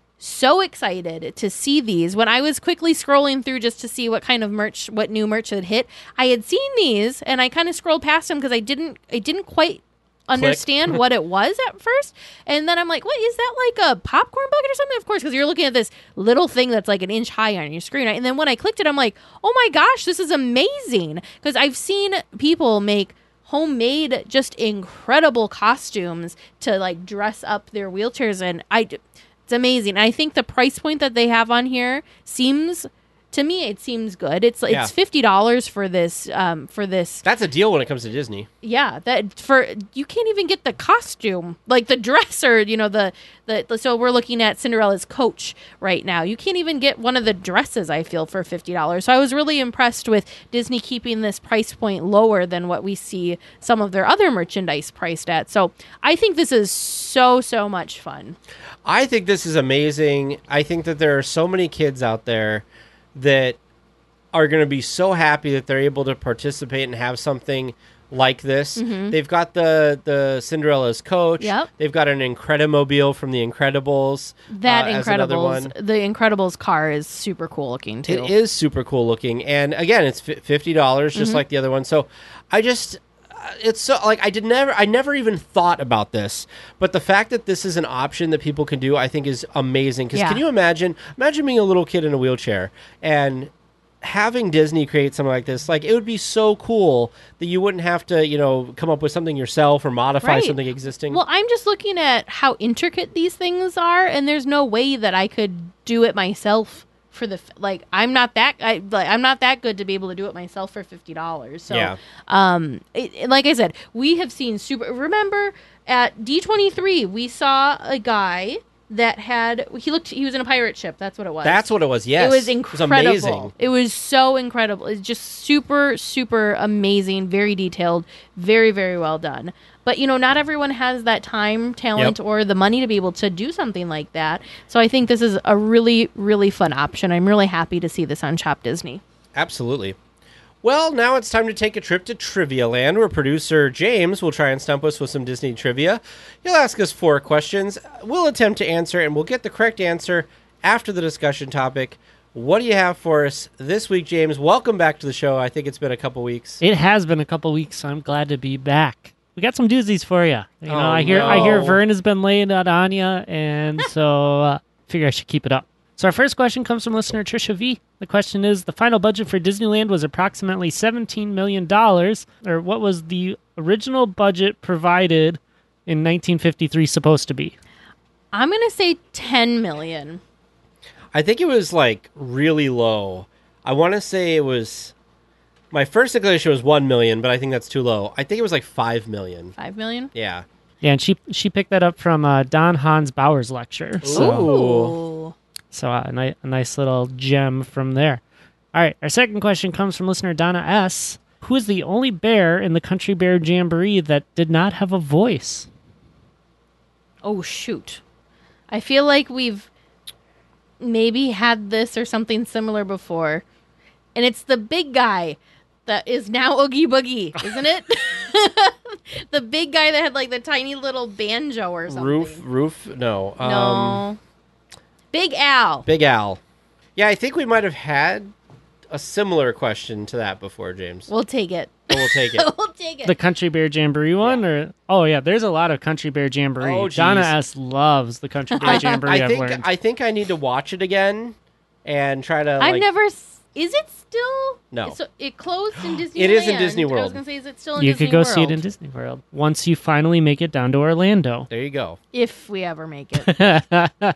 so excited to see these. When I was quickly scrolling through just to see what kind of merch, what new merch had hit, I had seen these and I kind of scrolled past them because I didn't, I didn't quite understand what it was at first. And then I'm like, what is that, like a popcorn bucket or something? Of course, because you're looking at this little thing that's like an inch high on your screen. And then when I clicked it, I'm like, oh my gosh, this is amazing. Because I've seen people make homemade, just incredible costumes to like dress up their wheelchairs, and I, it's amazing. I think the price point that they have on here seems, to me, it seems good. It's yeah. it's fifty dollars for this um for this. That's a deal when it comes to Disney. Yeah, that for you can't even get the costume, like the dress, or you know the the. So we're looking at Cinderella's coach right now. You can't even get one of the dresses, I feel, for fifty dollars. So I was really impressed with Disney keeping this price point lower than what we see some of their other merchandise priced at. So I think this is so so much fun. I think this is amazing. I think that there are so many kids out there that are going to be so happy that they're able to participate and have something like this. Mm-hmm. They've got the the Cinderella's coach. Yep. They've got an Incredimobile from the Incredibles. That uh, Incredibles, the Incredibles car is super cool looking too. It is super cool looking, and again, it's fifty dollars just mm-hmm. like the other one. So I just. It's so like I did never I never even thought about this, but the fact that this is an option that people can do, I think, is amazing. Because yeah. can you imagine imagine being a little kid in a wheelchair and having Disney create something like this? Like, it would be so cool that you wouldn't have to, you know, come up with something yourself or modify right. something existing. Well, I'm just looking at how intricate these things are, and there's no way that I could do it myself. For the like, I'm not that I like I'm not that good to be able to do it myself for fifty dollars. So, yeah. um, it, it, like I said, we have seen super. Remember at D twenty-three, we saw a guy that had he looked he was in a pirate ship. That's what it was. That's what it was. Yes, it was incredible. It was amazing. It was so incredible. It's just super super amazing. Very detailed. Very very well done. But, you know, not everyone has that time, talent, yep. or the money to be able to do something like that. So I think this is a really, really fun option. I'm really happy to see this on Shop Disney. Absolutely. Well, now it's time to take a trip to Trivia Land, where producer James will try and stump us with some Disney trivia. He'll ask us four questions. We'll attempt to answer, and we'll get the correct answer after the discussion topic. What do you have for us this week, James? Welcome back to the show. I think it's been a couple weeks. It has been a couple weeks, so I'm glad to be back. We got some doozies for you. You know, oh, I hear no. I hear Vern has been laying it on you, and so uh, figure I should keep it up. So our first question comes from listener Trisha V. The question is, the final budget for Disneyland was approximately seventeen million dollars, or what was the original budget provided in nineteen fifty-three supposed to be? I'm going to say ten million dollars. I think it was, like, really low. I want to say it was... My first inclination was one million dollars, but I think that's too low. I think it was like five million dollars. five million dollars? Yeah. Yeah, and she she picked that up from uh, Don Hans Bauer's lecture. So, Ooh. So uh, a, ni- a nice little gem from there. All right, our second question comes from listener Donna S. Who is the only bear in the Country Bear Jamboree that did not have a voice? Oh, shoot. I feel like we've maybe had this or something similar before. And it's the big guy that is now Oogie Boogie, isn't it? The big guy that had like the tiny little banjo or something. Roof, roof, no. Um, No. Big Al. Big Al. Yeah, I think we might have had a similar question to that before, James. We'll take it. But we'll take it. We'll take it. The Country Bear Jamboree one? or Oh, yeah, there's a lot of Country Bear Jamboree. Oh, geez. Donna S. loves the Country Bear Jamboree, I I've think learned. I think I need to watch it again and try to. I've like, never... S- Is it still? No. So it closed in Disneyland. It is in Disney I was World. going to say, is it still in You Disney could go World? see it in Disney World once you finally make it down to Orlando. There you go. If we ever make it.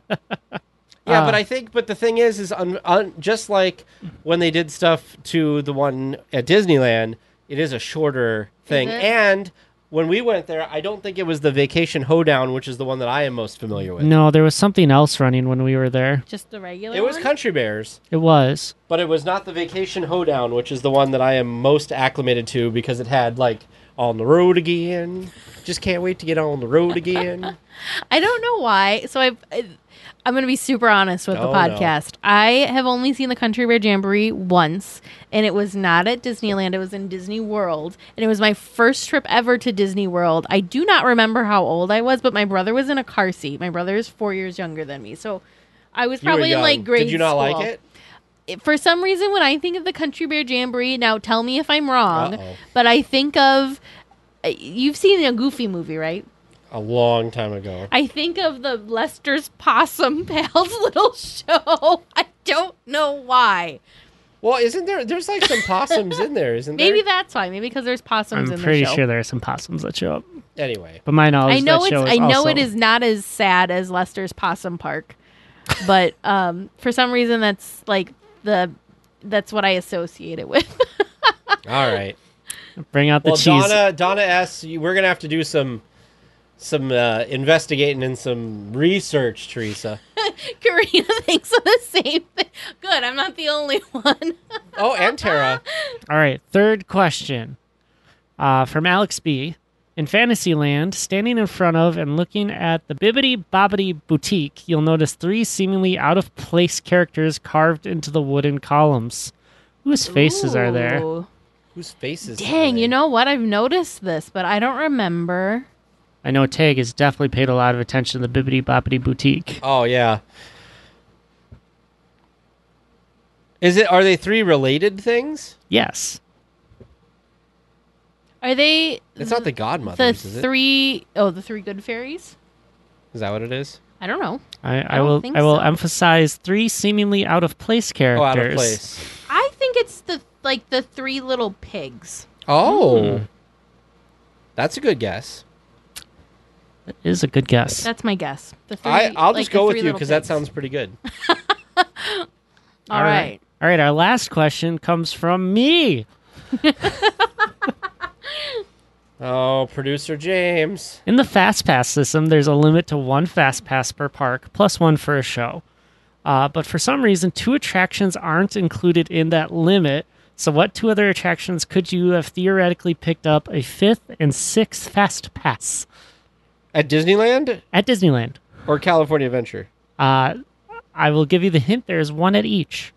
Yeah, Uh, but I think, but the thing is, is un, un, just like when they did stuff to the one at Disneyland, it is a shorter thing. it? And when we went there, I don't think it was the Vacation Hoedown, which is the one that I am most familiar with. No, there was something else running when we were there. Just the regular It was one? Country Bears, It was. but it was not the Vacation Hoedown, which is the one that I am most acclimated to because it had like on the road again. Just can't wait to get on the road again. I don't know why. So I've, I, I'm going to be super honest with the Oh, no. podcast. I have only seen the Country Bear Jamboree once, and it was not at Disneyland. It was in Disney World, and it was my first trip ever to Disney World. I do not remember how old I was, but my brother was in a car seat. My brother is four years younger than me, so I was You were probably in young. like grade Did you not school. like it? It- For some reason, when I think of the Country Bear Jamboree, now tell me if I'm wrong, Uh-oh. but I think of, uh, you've seen a Goofy movie, right? A long time ago. I think of the Lester's Possum Pals little show. I don't know why. Well, isn't there? There's like some possums in there, isn't there? Maybe that's why. Maybe because there's possums I'm in pretty the show. sure there are some possums that show up. Anyway, But my knowledge, I know that it's. show is I know also- it is not as sad as Lester's Possum Park, but um, for some reason that's like the that's what I associate it with. all right. Bring out the Well, cheese. Donna, Donna S., you- we're gonna have to do some, some uh, investigating and some research, Teresa. Karina thinks of the same thing. Good, I'm not the only one. Oh, and Tara. All right, third question uh, from Alex B. In Fantasyland, standing in front of and looking at the Bibbidi Bobbidi Boutique, you'll notice three seemingly out-of-place characters carved into the wooden columns. Whose faces are there? Ooh. Whose faces? Dang, are they? you know what? I've noticed this, but I don't remember. I know Tag has definitely paid a lot of attention to the Bibbidi Bobbidi Boutique. Oh yeah. Is it? Are they three related things? Yes. Are they It's not the the Godmothers, is it? three oh the three good fairies? Is that what it is? I don't know. I, I, don't will think I will so. emphasize three seemingly out-of-place characters. Oh, out of place. I think it's the like the three little pigs. Oh, that's a good guess. That is a good guess. That's my guess. The three, I, I'll like just the go with three you little because that pigs. sounds pretty good. All right. All right, our last question comes from me. Oh, producer James. In the Fast Pass system, there's a limit to one Fast Pass per park, plus one for a show. Uh, but for some reason, two attractions aren't included in that limit. So what two other attractions could you have theoretically picked up a fifth and sixth Fast Pass At Disneyland at Disneyland? or California Adventure? Uh, I will give you the hint. There's one at each.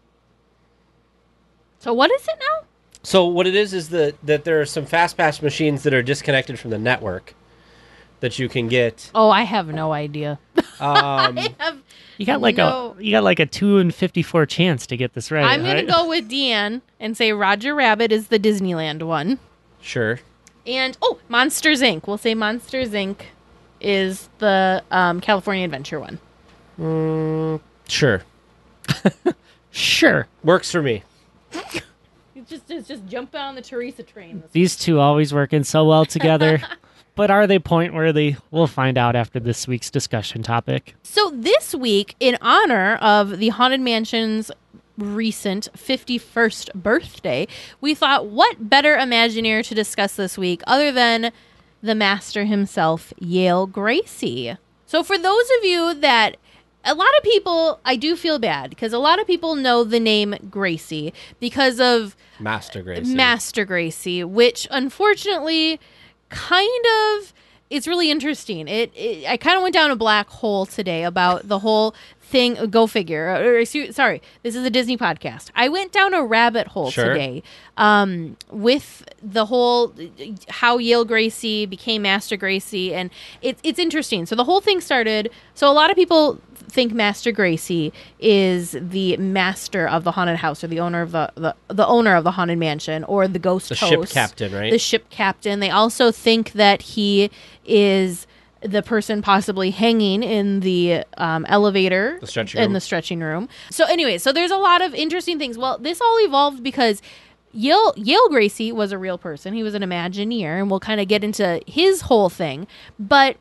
So what is it now? So what it is is that that there are some fast pass machines that are disconnected from the network that you can get. Oh, I have no idea. Um, I have, You got like No. a you got like a two in fifty four chance to get this right. I'm gonna right? go with Deanne and say Roger Rabbit is the Disneyland one. sure. And oh, Monsters Incorporated. We'll say Monsters Incorporated is the um, California Adventure one. Mm, sure. Sure. Works for me. It's just it's just jump on the Teresa train. These two always working so well together. But are they point worthy? We'll find out after this week's discussion topic. So this week, in honor of the Haunted Mansion's recent fifty-first birthday, we thought what better Imagineer to discuss this week other than the master himself, Yale Gracey. So for those of you that a lot of people, I do feel bad because a lot of people know the name Gracey because of Master Gracey. Master Gracey, which unfortunately kind of it's really interesting. It, it I kind of went down a black hole today about the whole thing. Go figure. Or, or, sorry, this is a Disney podcast. I went down a rabbit hole sure. today um, with the whole how Yale Gracey became Master Gracey, and it's it's interesting. So the whole thing started. So a lot of people think Master Gracey is the master of the haunted house, or the owner of the the, the owner of the haunted mansion, or the ghost the host, ship captain, right? The ship captain. They also think that he is the person possibly hanging in the um, elevator, the stretching in room. the stretching room. So anyway, so there's a lot of interesting things. Well, this all evolved because Yale Yale Gracey was a real person. He was an Imagineer, and we'll kind of get into his whole thing. But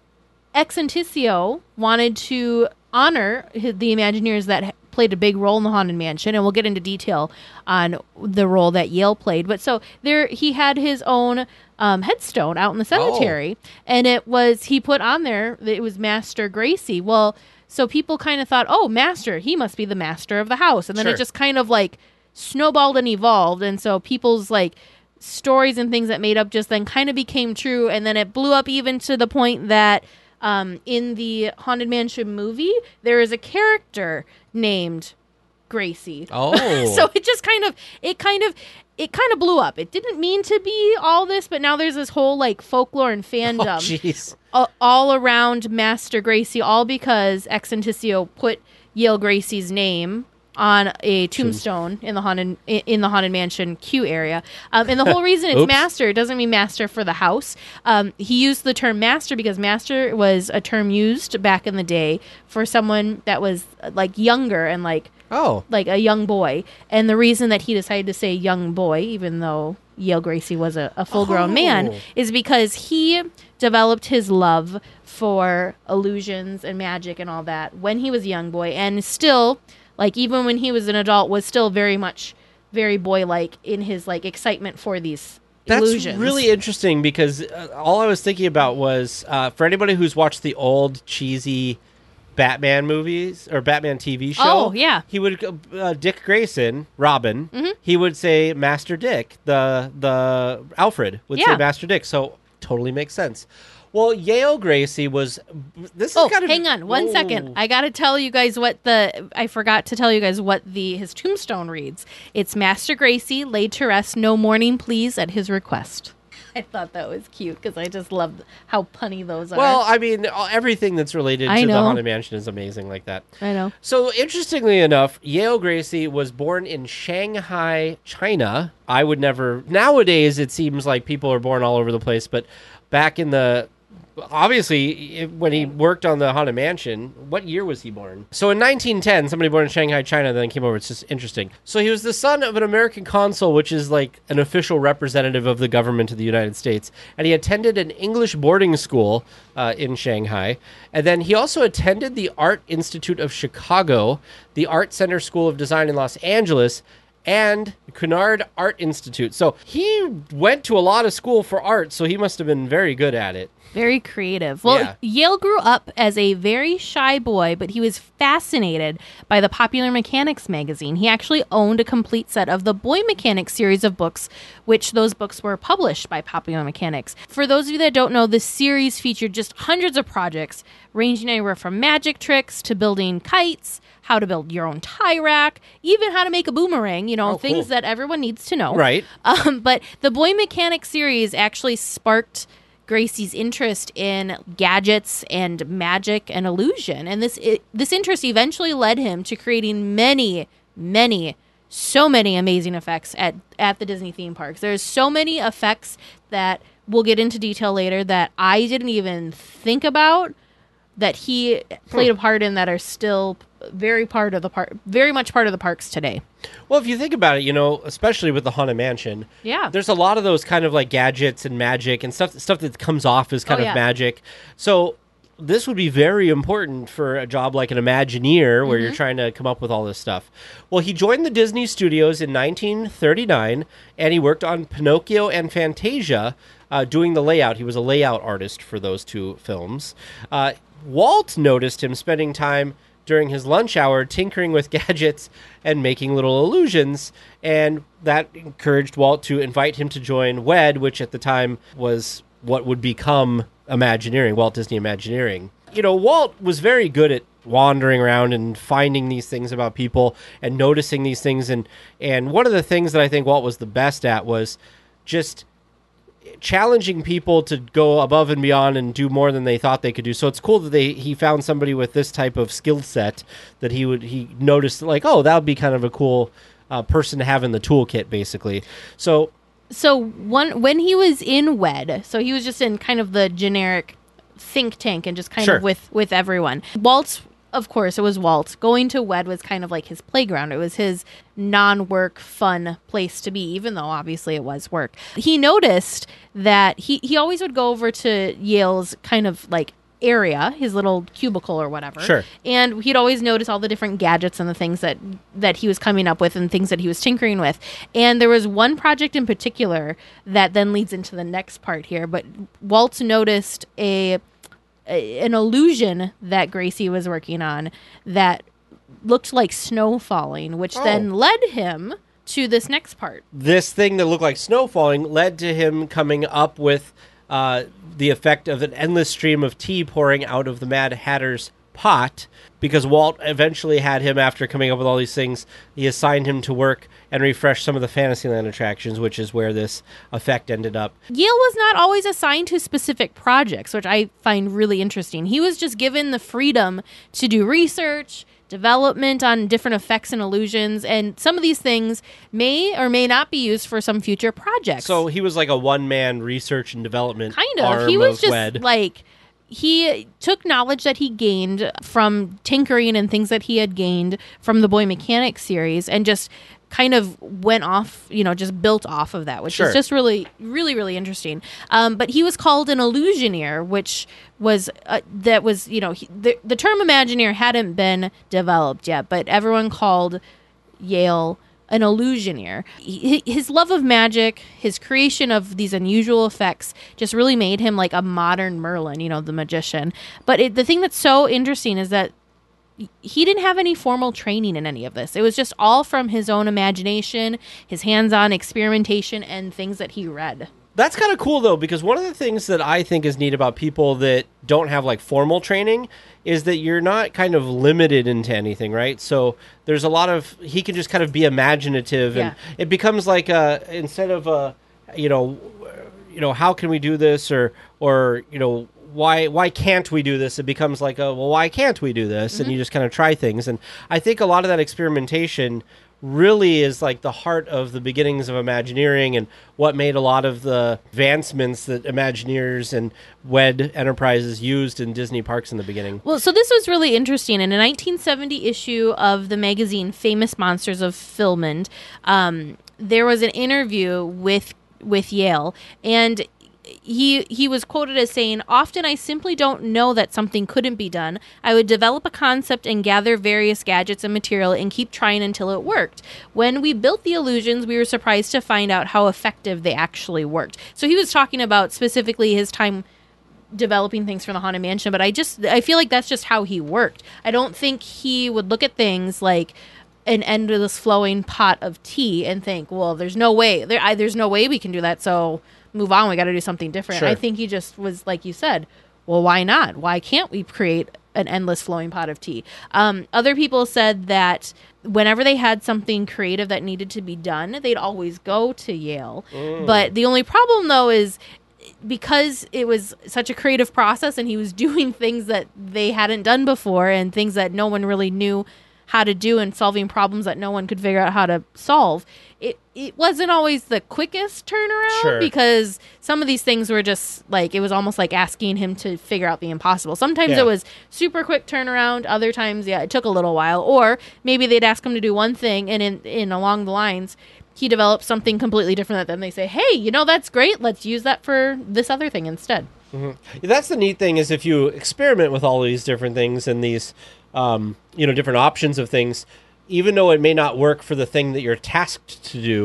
Ex Nihilo wanted to honor his, the Imagineers that played a big role in the Haunted Mansion, and we'll get into detail on the role that Yale played. But so there, he had his own um, headstone out in the cemetery, oh. and it was he put on there that it was Master Gracey. Well, so people kind of thought, oh, Master, he must be the master of the house, and then sure. it just kind of like snowballed and evolved, and so people's like stories and things that made up just then kind of became true, and then it blew up even to the point that Um, in the Haunted Mansion movie, there is a character named Gracey. Oh, so it just kind of, it kind of, it kind of blew up. It didn't mean to be all this, but now there's this whole like folklore and fandom jeez. Oh, all around Master Gracey, all because Ex Nihilo put Yale Gracey's name on a tombstone in the haunted in the haunted mansion Q area, um, and the whole reason it's master doesn't mean master for the house. Um, he used the term master because master was a term used back in the day for someone that was uh, like younger and like oh like a young boy. And the reason that he decided to say young boy, even though Yale Gracey was a, a full grown oh. man, is because he developed his love for illusions and magic and all that when he was a young boy, and still. Like, even when he was an adult, was still very much, very boy-like in his, like, excitement for these That's illusions. That's really interesting because uh, all I was thinking about was, uh, for anybody who's watched the old, cheesy Batman movies, or Batman T V show. Oh, yeah. He would, uh, Dick Grayson, Robin, mm-hmm. he would say Master Dick. The, the Alfred would yeah. say Master Dick, so totally makes sense. Well, Yale Gracey was. This oh, is kind of. hang on one oh. second. I got to tell you guys what the. I forgot to tell you guys what the his tombstone reads. It's Master Gracey laid to rest, no mourning, please, at his request. I thought that was cute because I just love how punny those are. Well, I mean, everything that's related I to know. the Haunted Mansion is amazing like that. I know. So, interestingly enough, Yale Gracey was born in Shanghai, China. I would never. Nowadays, it seems like people are born all over the place, but back in the. Obviously, when he worked on the Haunted Mansion, what year was he born? So in nineteen ten, somebody born in Shanghai, China, then came over. It's just interesting. So he was the son of an American consul, which is like an official representative of the government of the United States. And he attended an English boarding school uh, in Shanghai. And then he also attended the Art Institute of Chicago, the Art Center School of Design in Los Angeles, and Cunard Art Institute. So he went to a lot of school for art, so he must have been very good at it. Very creative. Well, Yeah. Yale grew up as a very shy boy, but he was fascinated by the Popular Mechanics magazine. He actually owned a complete set of the Boy Mechanics series of books, which those books were published by Popular Mechanics. For those of you that don't know, the series featured just hundreds of projects, ranging anywhere from magic tricks to building kites, how to build your own tie rack, even how to make a boomerang, you know, Oh, things cool. that everyone needs to know. Right. Um, but the Boy Mechanics series actually sparked Gracey's interest in gadgets and magic and illusion. And this it, this interest eventually led him to creating many, many, so many amazing effects at, at the Disney theme parks. There's so many effects that we'll get into detail later that I didn't even think about that he played a part in that are still very part of the park, very much part of the parks today. Well, if you think about it, you know, especially with the Haunted Mansion, Yeah. there's a lot of those kind of like gadgets and magic and stuff stuff that comes off as kind Oh, of yeah. magic. So this would be very important for a job like an Imagineer where Mm-hmm. you're trying to come up with all this stuff. Well, he joined the Disney Studios in nineteen thirty-nine, and he worked on Pinocchio and Fantasia, uh, doing the layout. He was a layout artist for those two films. Uh, Walt noticed him spending time during his lunch hour tinkering with gadgets and making little illusions, and that encouraged Walt to invite him to join W E D, which at the time was what would become Imagineering, Walt Disney Imagineering. You know, Walt was very good at wandering around and finding these things about people and noticing these things, and and one of the things that I think Walt was the best at was just challenging people to go above and beyond and do more than they thought they could do. So it's cool that they he found somebody with this type of skill set that he would he noticed, like, oh, that would be kind of a cool uh, person to have in the toolkit, basically. So so one when he was in W E D, so he was just in kind of the generic think tank and just kind Sure. of with with everyone. Walt's, of course, it was Walt. Going to W E D was kind of like his playground. It was his non-work, fun place to be, even though obviously it was work. He noticed that he, he always would go over to Yale's kind of like area, his little cubicle or whatever. Sure. And he'd always notice all the different gadgets and the things that, that he was coming up with and things that he was tinkering with. And there was one project in particular that then leads into the next part here. But Walt noticed a an illusion that Gracey was working on that looked like snow falling, which Oh. then led him to this next part. this thing that looked like snow falling led to him coming up with uh, the effect of an endless stream of tea pouring out of the Mad Hatter's pot, because Walt eventually had him, after coming up with all these things, he assigned him to work and refresh some of the Fantasyland attractions, which is where this effect ended up. Yale was not always assigned to specific projects, which I find really interesting. He was just given the freedom to do research, development on different effects and illusions, and some of these things may or may not be used for some future projects. So he was like a one-man research and development kind of. arm He was of just W E D. like, he took knowledge that he gained from tinkering and things that he had gained from the Boy Mechanic series and just kind of went off, you know, just built off of that, which Sure. is just really, really, really interesting. Um, but he was called an Illusioneer, which was, uh, that was, you know, he, the, the term Imagineer hadn't been developed yet, but everyone called Yale an Illusioneer. He, his love of magic, his creation of these unusual effects just really made him like a modern Merlin, you know, the magician. But it, the thing that's so interesting is that he didn't have any formal training in any of this. It was just all from his own imagination, his hands-on experimentation, and things that he read. That's kind of cool, though, because one of the things that I think is neat about people that don't have like formal training is that you're not kind of limited into anything, right? So there's a lot of, he can just kind of be imaginative, and Yeah. it becomes like a, instead of a, you know, you know, how can we do this, or, or, you know, why why can't we do this? It becomes like a, well, why can't we do this? Mm-hmm. And you just kind of try things. And I think a lot of that experimentation really is like the heart of the beginnings of Imagineering and what made a lot of the advancements that Imagineers and W E D enterprises used in Disney parks in the beginning. Well, so this was really interesting. In a nineteen seventy issue of the magazine Famous Monsters of Filmland, um, there was an interview with with Yale, and he he was quoted as saying, "Often I simply don't know that something couldn't be done. I would develop a concept and gather various gadgets and material and keep trying until it worked. When we built the illusions, we were surprised to find out how effective they actually worked." So he was talking about specifically his time developing things for the Haunted Mansion, but I just I feel like that's just how he worked. I don't think he would look at things like an endless flowing pot of tea and think, well, there's no way there I, there's no way we can do that, so move on, we got to do something different. Sure. I think he just was, like you said, well, why not? Why can't we create an endless flowing pot of tea? Um, other people said that whenever they had something creative that needed to be done, they'd always go to Yale. Mm. But the only problem, though, is because it was such a creative process and he was doing things that they hadn't done before and things that no one really knew how to do and solving problems that no one could figure out how to solve, it it wasn't always the quickest turnaround. Sure. Because some of these things were just like, it was almost like asking him to figure out the impossible. Sometimes Yeah. it was super quick turnaround. Other times, yeah, it took a little while. Or maybe they'd ask him to do one thing, and in, in along the lines, he developed something completely different that then they say, hey, you know, that's great. Let's use that for this other thing instead. That's the neat thing, is if you experiment with all these different things and these, um, you know, different options of things, even though it may not work for the thing that you're tasked to do,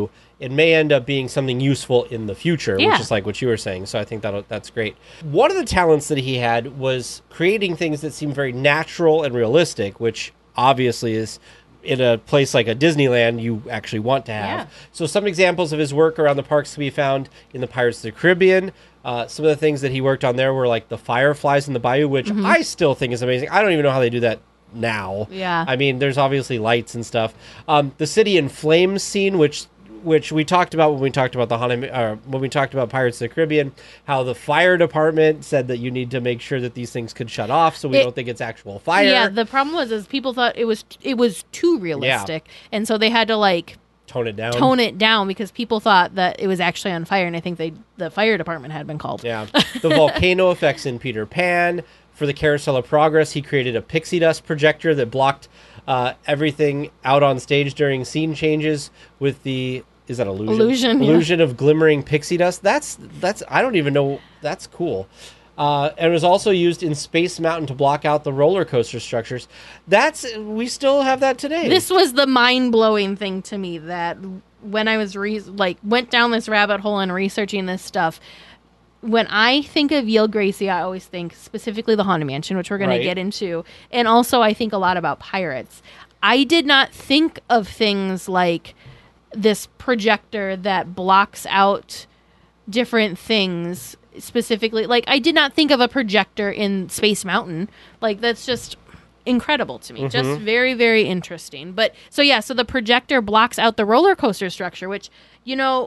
it may end up being something useful in the future, Yeah. which is like what you were saying. So I think that that's great. One of the talents that he had was creating things that seem very natural and realistic, which obviously is in a place like a Disneyland you actually want to have. Yeah. So some examples of his work around the parks can be found in the Pirates of the Caribbean. Uh, some of the things that he worked on there were like the fireflies in the bayou, which Mm-hmm. I still think is amazing. I don't even know how they do that now. Yeah. I mean, there's obviously lights and stuff. Um, the City in Flames scene, which which we talked about when we talked about the Haunted, uh, when we talked about Pirates of the Caribbean, how the fire department said that you need to make sure that these things could shut off, so we It- don't think it's actual fire. Yeah, the problem was is people thought it was it was too realistic, and so they had to like Tone it down. tone it down because people thought that it was actually on fire, and I think they the fire department had been called. Yeah. The volcano effects in Peter Pan. For the Carousel of Progress, he created a pixie dust projector that blocked uh, everything out on stage during scene changes with the is that illusion? Illusion, yeah. Illusion of glimmering pixie dust. That's that's I don't even know. That's cool. Uh, and it was also used in Space Mountain to block out the roller coaster structures. That's we still have that today. This was the mind blowing thing to me that when I was re- like went down this rabbit hole and researching this stuff. When I think of Yale Gracey, I always think specifically the Haunted Mansion, which we're going Right. to get into, and also I think a lot about pirates. I did not think of things like this projector that blocks out different things specifically. Like, I did not think of a projector in Space Mountain. Like, that's just incredible to me. Mm-hmm. Just very, very interesting. But, so yeah, so the projector blocks out the roller coaster structure, which, you know,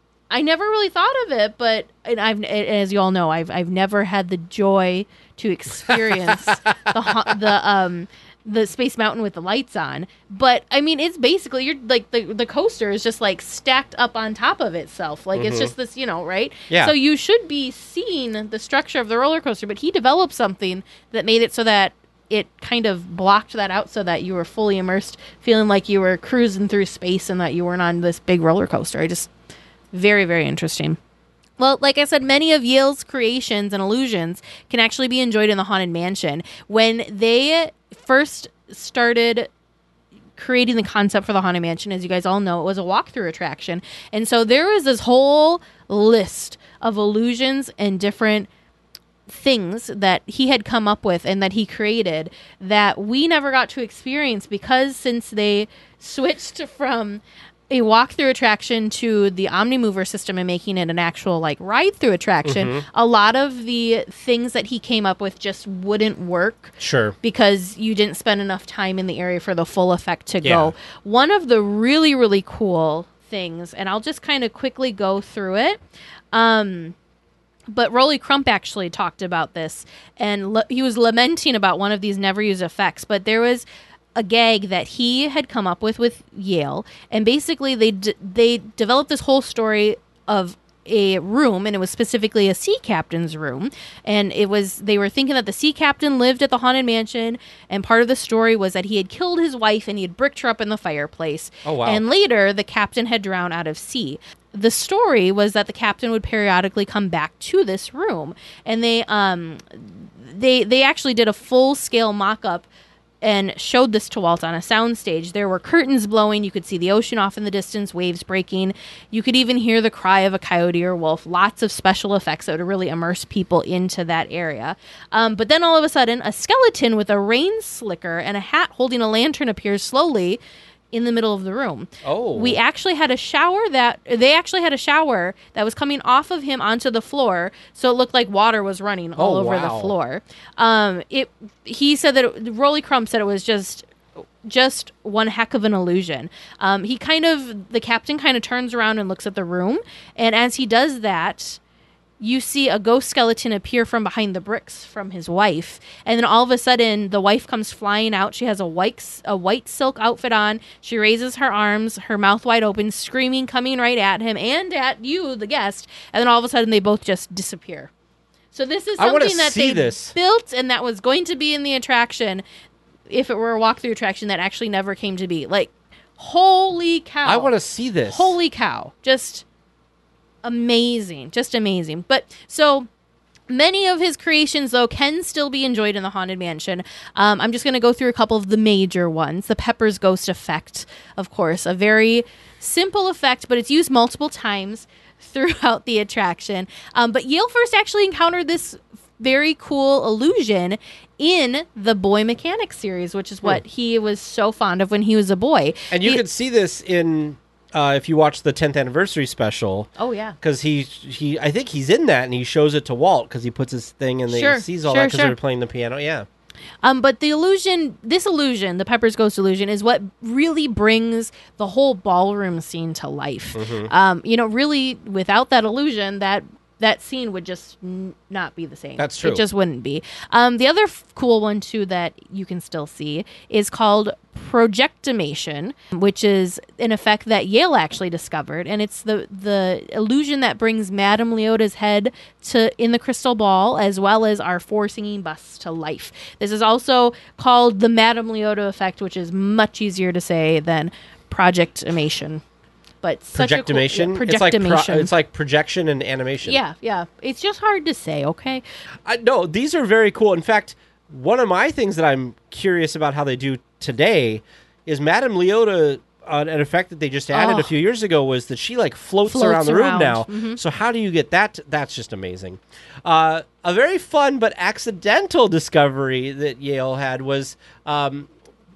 I never really thought of it, but and I've, as you all know, I've I've never had the joy to experience the ha- the um the Space Mountain with the lights on. But I mean, it's basically you're like the the coaster is just like stacked up on top of itself, like it's just this, you know, right? Yeah. So you should be seeing the structure of the roller coaster, but he developed something that made it so that it kind of blocked that out so that you were fully immersed, feeling like you were cruising through space and that you weren't on this big roller coaster. I just Very, very interesting. Well, like I said, many of Yale's creations and illusions can actually be enjoyed in the Haunted Mansion. When they first started creating the concept for the Haunted Mansion, as you guys all know, it was a walkthrough attraction. And so there was this whole list of illusions and different things that he had come up with and that he created that we never got to experience because since they switched from a walkthrough attraction to the Omnimover system and making it an actual like ride-through attraction, Mm-hmm. a lot of the things that he came up with just wouldn't work Sure. because you didn't spend enough time in the area for the full effect to Yeah. go. One of the really, really cool things, and I'll just kind of quickly go through it, um, but Rolly Crump actually talked about this, and l- he was lamenting about one of these never-used effects, but there was a gag that he had come up with with Yale, and basically they d- they developed this whole story of a room, and it was specifically a sea captain's room, and it was they were thinking that the sea captain lived at the Haunted Mansion, and part of the story was that he had killed his wife and he had bricked her up in the fireplace. Oh, wow. And later the captain had drowned out of sea. The story was that the captain would periodically come back to this room, and they um they they actually did a full scale mock-up and showed this to Walt on a soundstage. There were curtains blowing. You could see the ocean off in the distance, waves breaking. You could even hear the cry of a coyote or wolf. Lots of special effects that would really immerse people into that area. Um, but then all of a sudden, a skeleton with a rain slicker and a hat holding a lantern appears slowly in the middle of the room. Oh. We actually had a shower that they actually had a shower that was coming off of him onto the floor, so it looked like water was running all Oh, over wow. the floor. Um, it he said that it, Rolly Crump said it was just just one heck of an illusion. Um, he kind of the captain kind of turns around and looks at the room, and as he does that, you see a ghost skeleton appear from behind the bricks from his wife, and then all of a sudden the wife comes flying out. She has a white a white silk outfit on. She raises her arms, her mouth wide open, screaming, coming right at him and at you, the guest, and then all of a sudden they both just disappear. So this is I wanna something that see they this. built and that was going to be in the attraction if it were a walkthrough attraction that actually never came to be. Like, holy cow. I want to see this. Holy cow. Just amazing. Just amazing. But so Many of his creations, though, can still be enjoyed in the Haunted Mansion. Um, I'm just going to go through a couple of the major ones. The Pepper's Ghost effect, of course, a very simple effect, but it's used multiple times throughout the attraction. Um, but Yale first actually encountered this very cool illusion in the Boy Mechanic series, which is what hmm. he was so fond of when he was a boy. And you he, can see this in... Uh, if you watch the tenth anniversary special, oh yeah, because he he I think he's in that and he shows it to Walt because he puts his thing and sure, he sees all sure, that because sure. they're playing the piano. Yeah. Um, but the illusion, this illusion, the Pepper's Ghost illusion, is what really brings the whole ballroom scene to life. Mm-hmm. Um, you know, really, without that illusion, that that scene would just n- not be the same. That's true. It just wouldn't be. Um, the other f- cool one, too, that you can still see is called projectimation, which is an effect that Yale actually discovered. And it's the, the illusion that brings Madame Leota's head to in the crystal ball, as well as our four singing busts to life. This is also called the Madame Leota effect, which is much easier to say than projectimation. But such a cool, yeah, projectimation. projectimation. It's like pro- it's like projection and animation. Yeah, yeah. It's just hard to say. Okay. I, no, these are very cool. In fact, one of my things that I'm curious about how they do today is Madame Leota. Uh, an effect that they just added oh. a few years ago was that she like floats, floats around the room around. now. Mm-hmm. So how do you get that? That's just amazing. Uh, a very fun but accidental discovery that Yale had was. Um,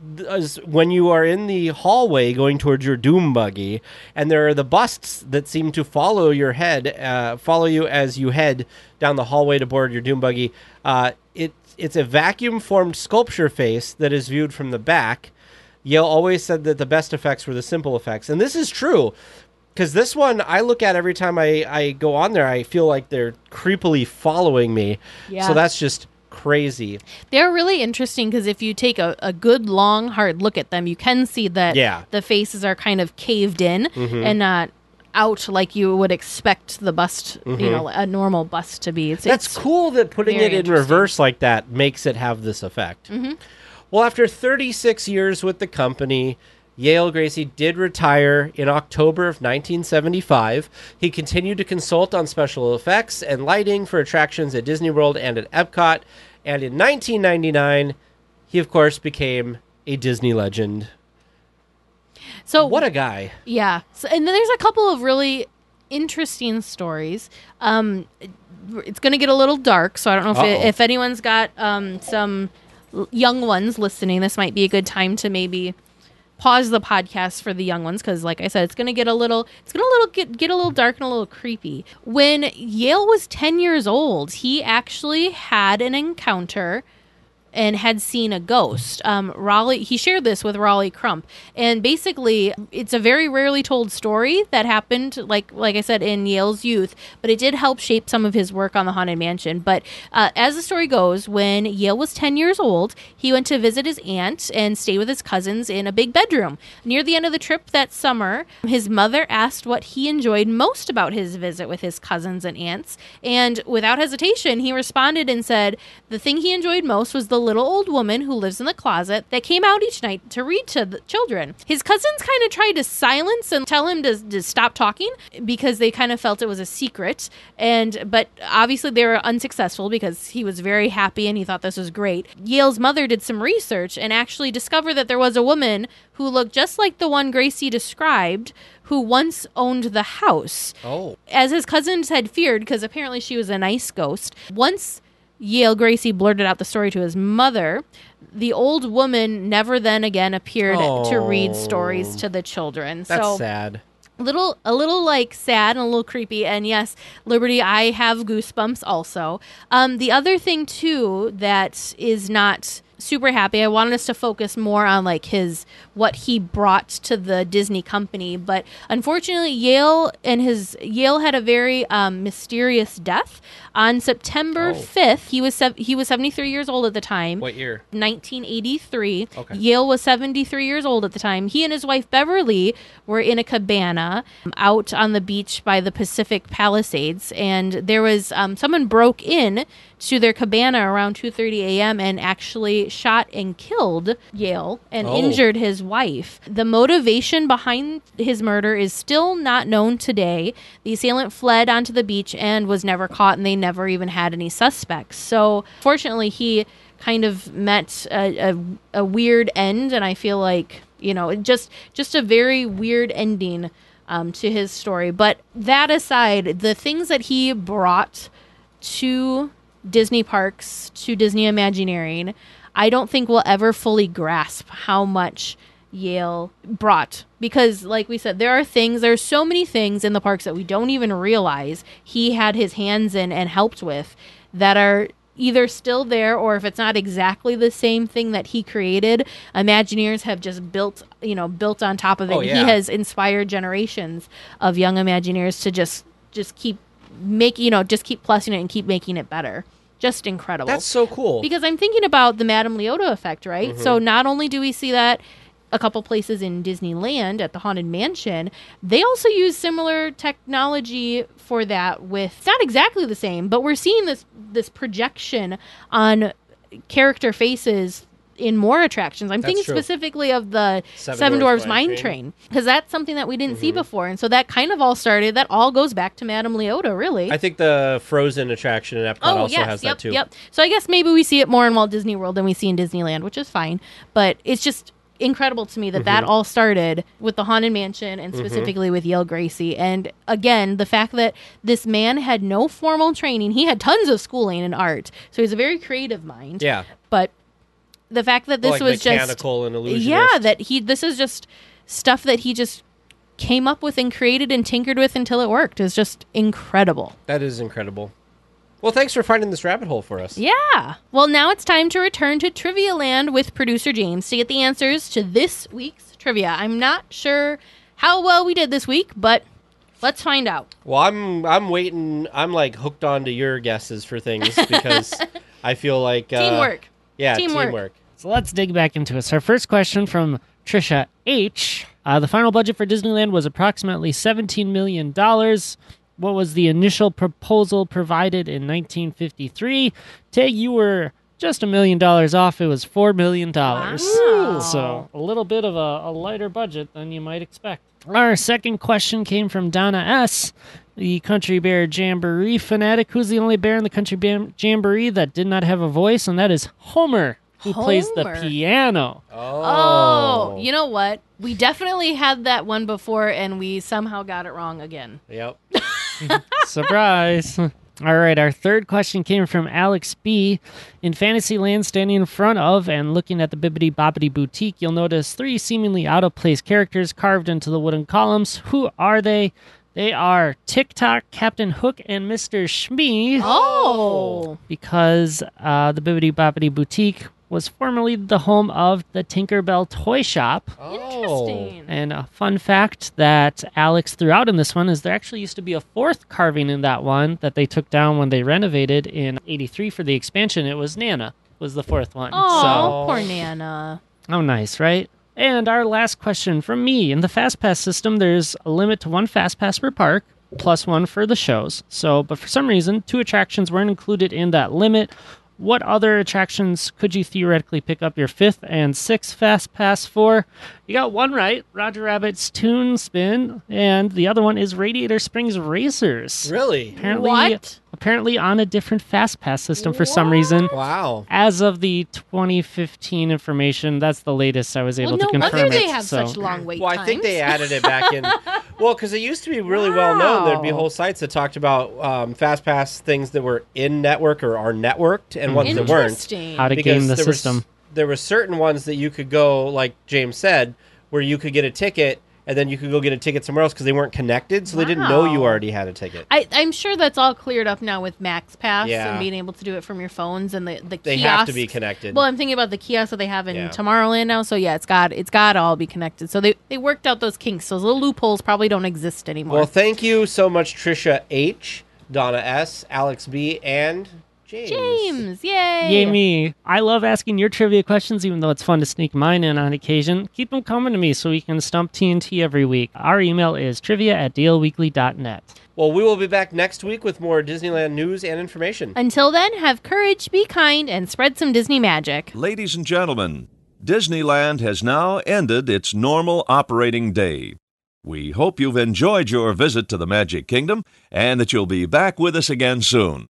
As when you are in the hallway going towards your doom buggy, and there are the busts that seem to follow your head, uh, follow you as you head down the hallway to board your doom buggy. Uh, it, it's a vacuum-formed sculpture face that is viewed from the back. Yale always said that the best effects were the simple effects, and this is true, because this one I look at every time I, I go on there, I feel like they're creepily following me. Yeah. So that's just... crazy. They're really interesting because if you take a, a good long hard look at them, you can see that yeah. the faces are kind of caved in mm-hmm. and not out like you would expect the bust, mm-hmm. you know, a normal bust to be. It's, That's it's cool that putting it in reverse like that makes it have this effect. Mm-hmm. Well, after thirty-six years with the company, Yale Gracey did retire in October of nineteen seventy-five. He continued to consult on special effects and lighting for attractions at Disney World and at Epcot. And in nineteen ninety-nine, he, of course, became a Disney legend. So what a guy. Yeah. So, and then there's a couple of really interesting stories. Um, it's going to get a little dark, so I don't know if, it, if anyone's got um, some young ones listening. This might be a good time to maybe... pause the podcast for the young ones because, like I said, it's going to get a little, it's going to little get get a little dark and a little creepy. When Yale was ten years old, he actually had an encounter and had seen a ghost. Um, Raleigh, he shared this with Raleigh Crump, and basically, it's a very rarely told story that happened, like like I said, in Yale's youth, but it did help shape some of his work on the Haunted Mansion. But uh, as the story goes, when Yale was ten years old, he went to visit his aunt and stay with his cousins in a big bedroom. Near the end of the trip that summer, his mother asked what he enjoyed most about his visit with his cousins and aunts, and without hesitation, he responded and said the thing he enjoyed most was the little old woman who lives in the closet that came out each night to read to the children. His cousins kind of tried to silence and tell him to, to stop talking because they kind of felt it was a secret. And but obviously they were unsuccessful because he was very happy and he thought this was great. Yale's mother did some research and actually discovered that there was a woman who looked just like the one Gracey described who once owned the house. Oh. As his cousins had feared, because apparently she was a nice ghost. Once Yale Gracey blurted out the story to his mother, the old woman never then again appeared oh, to read stories to the children. That's so, sad. A little, a little like sad and a little creepy. And yes, Liberty, I have goosebumps also. Um, the other thing too that is not super happy, I wanted us to focus more on like his what he brought to the Disney company, but unfortunately Yale and his Yale had a very um, mysterious death on September fifth. He was sev- he was seventy-three years old at the time. What year? nineteen eighty-three. Okay. Yale was seventy-three years old at the time. He and his wife Beverly were in a cabana out on the beach by the Pacific Palisades, and there was um, someone broke in to their cabana around two thirty a.m. and actually shot and killed Yale and Oh. injured his wife. The motivation behind his murder is still not known today. The assailant fled onto the beach and was never caught, and they never even had any suspects. So fortunately, he kind of met a, a, a weird end, and I feel like, you know, just just a very weird ending um, to his story. But that aside, the things that he brought to Disney parks, to Disney Imagineering, I don't think we'll ever fully grasp how much Yale brought. Because, like we said, there are things, there are so many things in the parks that we don't even realize he had his hands in and helped with that are either still there, or if it's not exactly the same thing that he created, Imagineers have just built, you know, built on top of it. Oh, yeah. He has inspired generations of young Imagineers to just just keep making, you know, just keep plussing it and keep making it better. Just incredible. That's so cool. Because I'm thinking about the Madame Leota effect, right? Mm-hmm. So not only do we see that a couple places in Disneyland at the Haunted Mansion, they also use similar technology for that with, it's not exactly the same, but we're seeing this this projection on character faces in more attractions. I'm That's thinking true. specifically of the Seven Seven, Dwarfs Dwarfs Mine Mine Train. Train, because that's something that we didn't see before. And so that kind of all started, that all goes back to Madame Leota, really. I think the Frozen attraction in Epcot Oh, also yes, has yep, that too. Yep. So I guess maybe we see it more in Walt Disney World than we see in Disneyland, which is fine. But it's just incredible to me that Mm-hmm. that all started with the Haunted Mansion and specifically with Yale Gracey. And again, the fact that this man had no formal training, he had tons of schooling in art, so he's a very creative mind. Yeah. But the fact that this like was just mechanical and illusionist. yeah, that he this is just stuff that he just came up with and created and tinkered with until it worked is just incredible. That is incredible. Well, thanks for finding this rabbit hole for us. Yeah. Well, now it's time to return to Trivia Land with producer James to get the answers to this week's trivia. I'm not sure how well we did this week, but let's find out. Well, I'm I'm waiting. I'm like hooked on to your guesses for things because I feel like uh, Teamwork. Yeah, Teamwork. teamwork. So let's dig back into it. So our first question from Trisha H. Uh, the final budget for Disneyland was approximately seventeen million dollars. What was the initial proposal provided in nineteen fifty-three? Tay, you were just a million dollars off. It was four million dollars. Wow. So a little bit of a, a lighter budget than you might expect. Our second question came from Donna S., the Country Bear Jamboree fanatic. Who's the only bear in the Country Bear Jamboree that did not have a voice? And that is Homer, who plays the Homer. piano. Oh, you know what? We definitely had that one before, and we somehow got it wrong again. Yep. Surprise. All right, our third question came from Alex B. In Fantasyland, standing in front of and looking at the Bibbidi Bobbidi Boutique, you'll notice three seemingly out-of-place characters carved into the wooden columns. Who are they? They are TikTok, Captain Hook, and Mister Shmee. Oh. Because uh, the Bibbidi Bobbidi Boutique was formerly the home of the Tinkerbell Toy Shop. Interesting. And a fun fact that Alex threw out in this one is there actually used to be a fourth carving in that one that they took down when they renovated in eighty-three for the expansion. It was Nana was the fourth one. Oh, poor Nana. So, oh, nice, right? And our last question from me. In the FastPass system, there's a limit to one FastPass per park, plus one for the shows. So, but for some reason, two attractions weren't included in that limit. What other attractions could you theoretically pick up your fifth and sixth Fast Pass for? You got one right, Roger Rabbit's Toon Spin, and the other one is Radiator Springs Racers. Really? Apparently, What? Apparently on a different Fast Pass system for some reason. Wow. As of the twenty fifteen information, that's the latest I was able Well, to no confirm wonder it. they have so. such long wait Well, I times. think they added it back in. Well, because it used to be really well known. There'd be Wow. whole sites that talked about um, fast pass things that were in network or are networked, and ones that weren't. Interesting. How to Because game the there was- system. there were certain ones that you could go, like James said, where you could get a ticket, and then you could go get a ticket somewhere else because they weren't connected, so they didn't know you Wow. already had a ticket. I, I'm sure that's all cleared up now with Max Pass Yeah. and being able to do it from your phones and the the They kiosks. have to be connected. Well, I'm thinking about the kiosks that they have in Yeah. Tomorrowland now. So yeah, it's got it's got to all be connected. So they, they worked out those kinks. Those little loopholes probably don't exist anymore. Well, thank you so much, Trisha H, Donna S, Alex B, and James. James, yay! Yay me. I love asking your trivia questions, even though it's fun to sneak mine in on occasion. Keep them coming to me so we can stump T N T every week. Our email is trivia at D L weekly dot net. Well, we will be back next week with more Disneyland news and information. Until then, have courage, be kind, and spread some Disney magic. Ladies and gentlemen, Disneyland has now ended its normal operating day. We hope you've enjoyed your visit to the Magic Kingdom and that you'll be back with us again soon.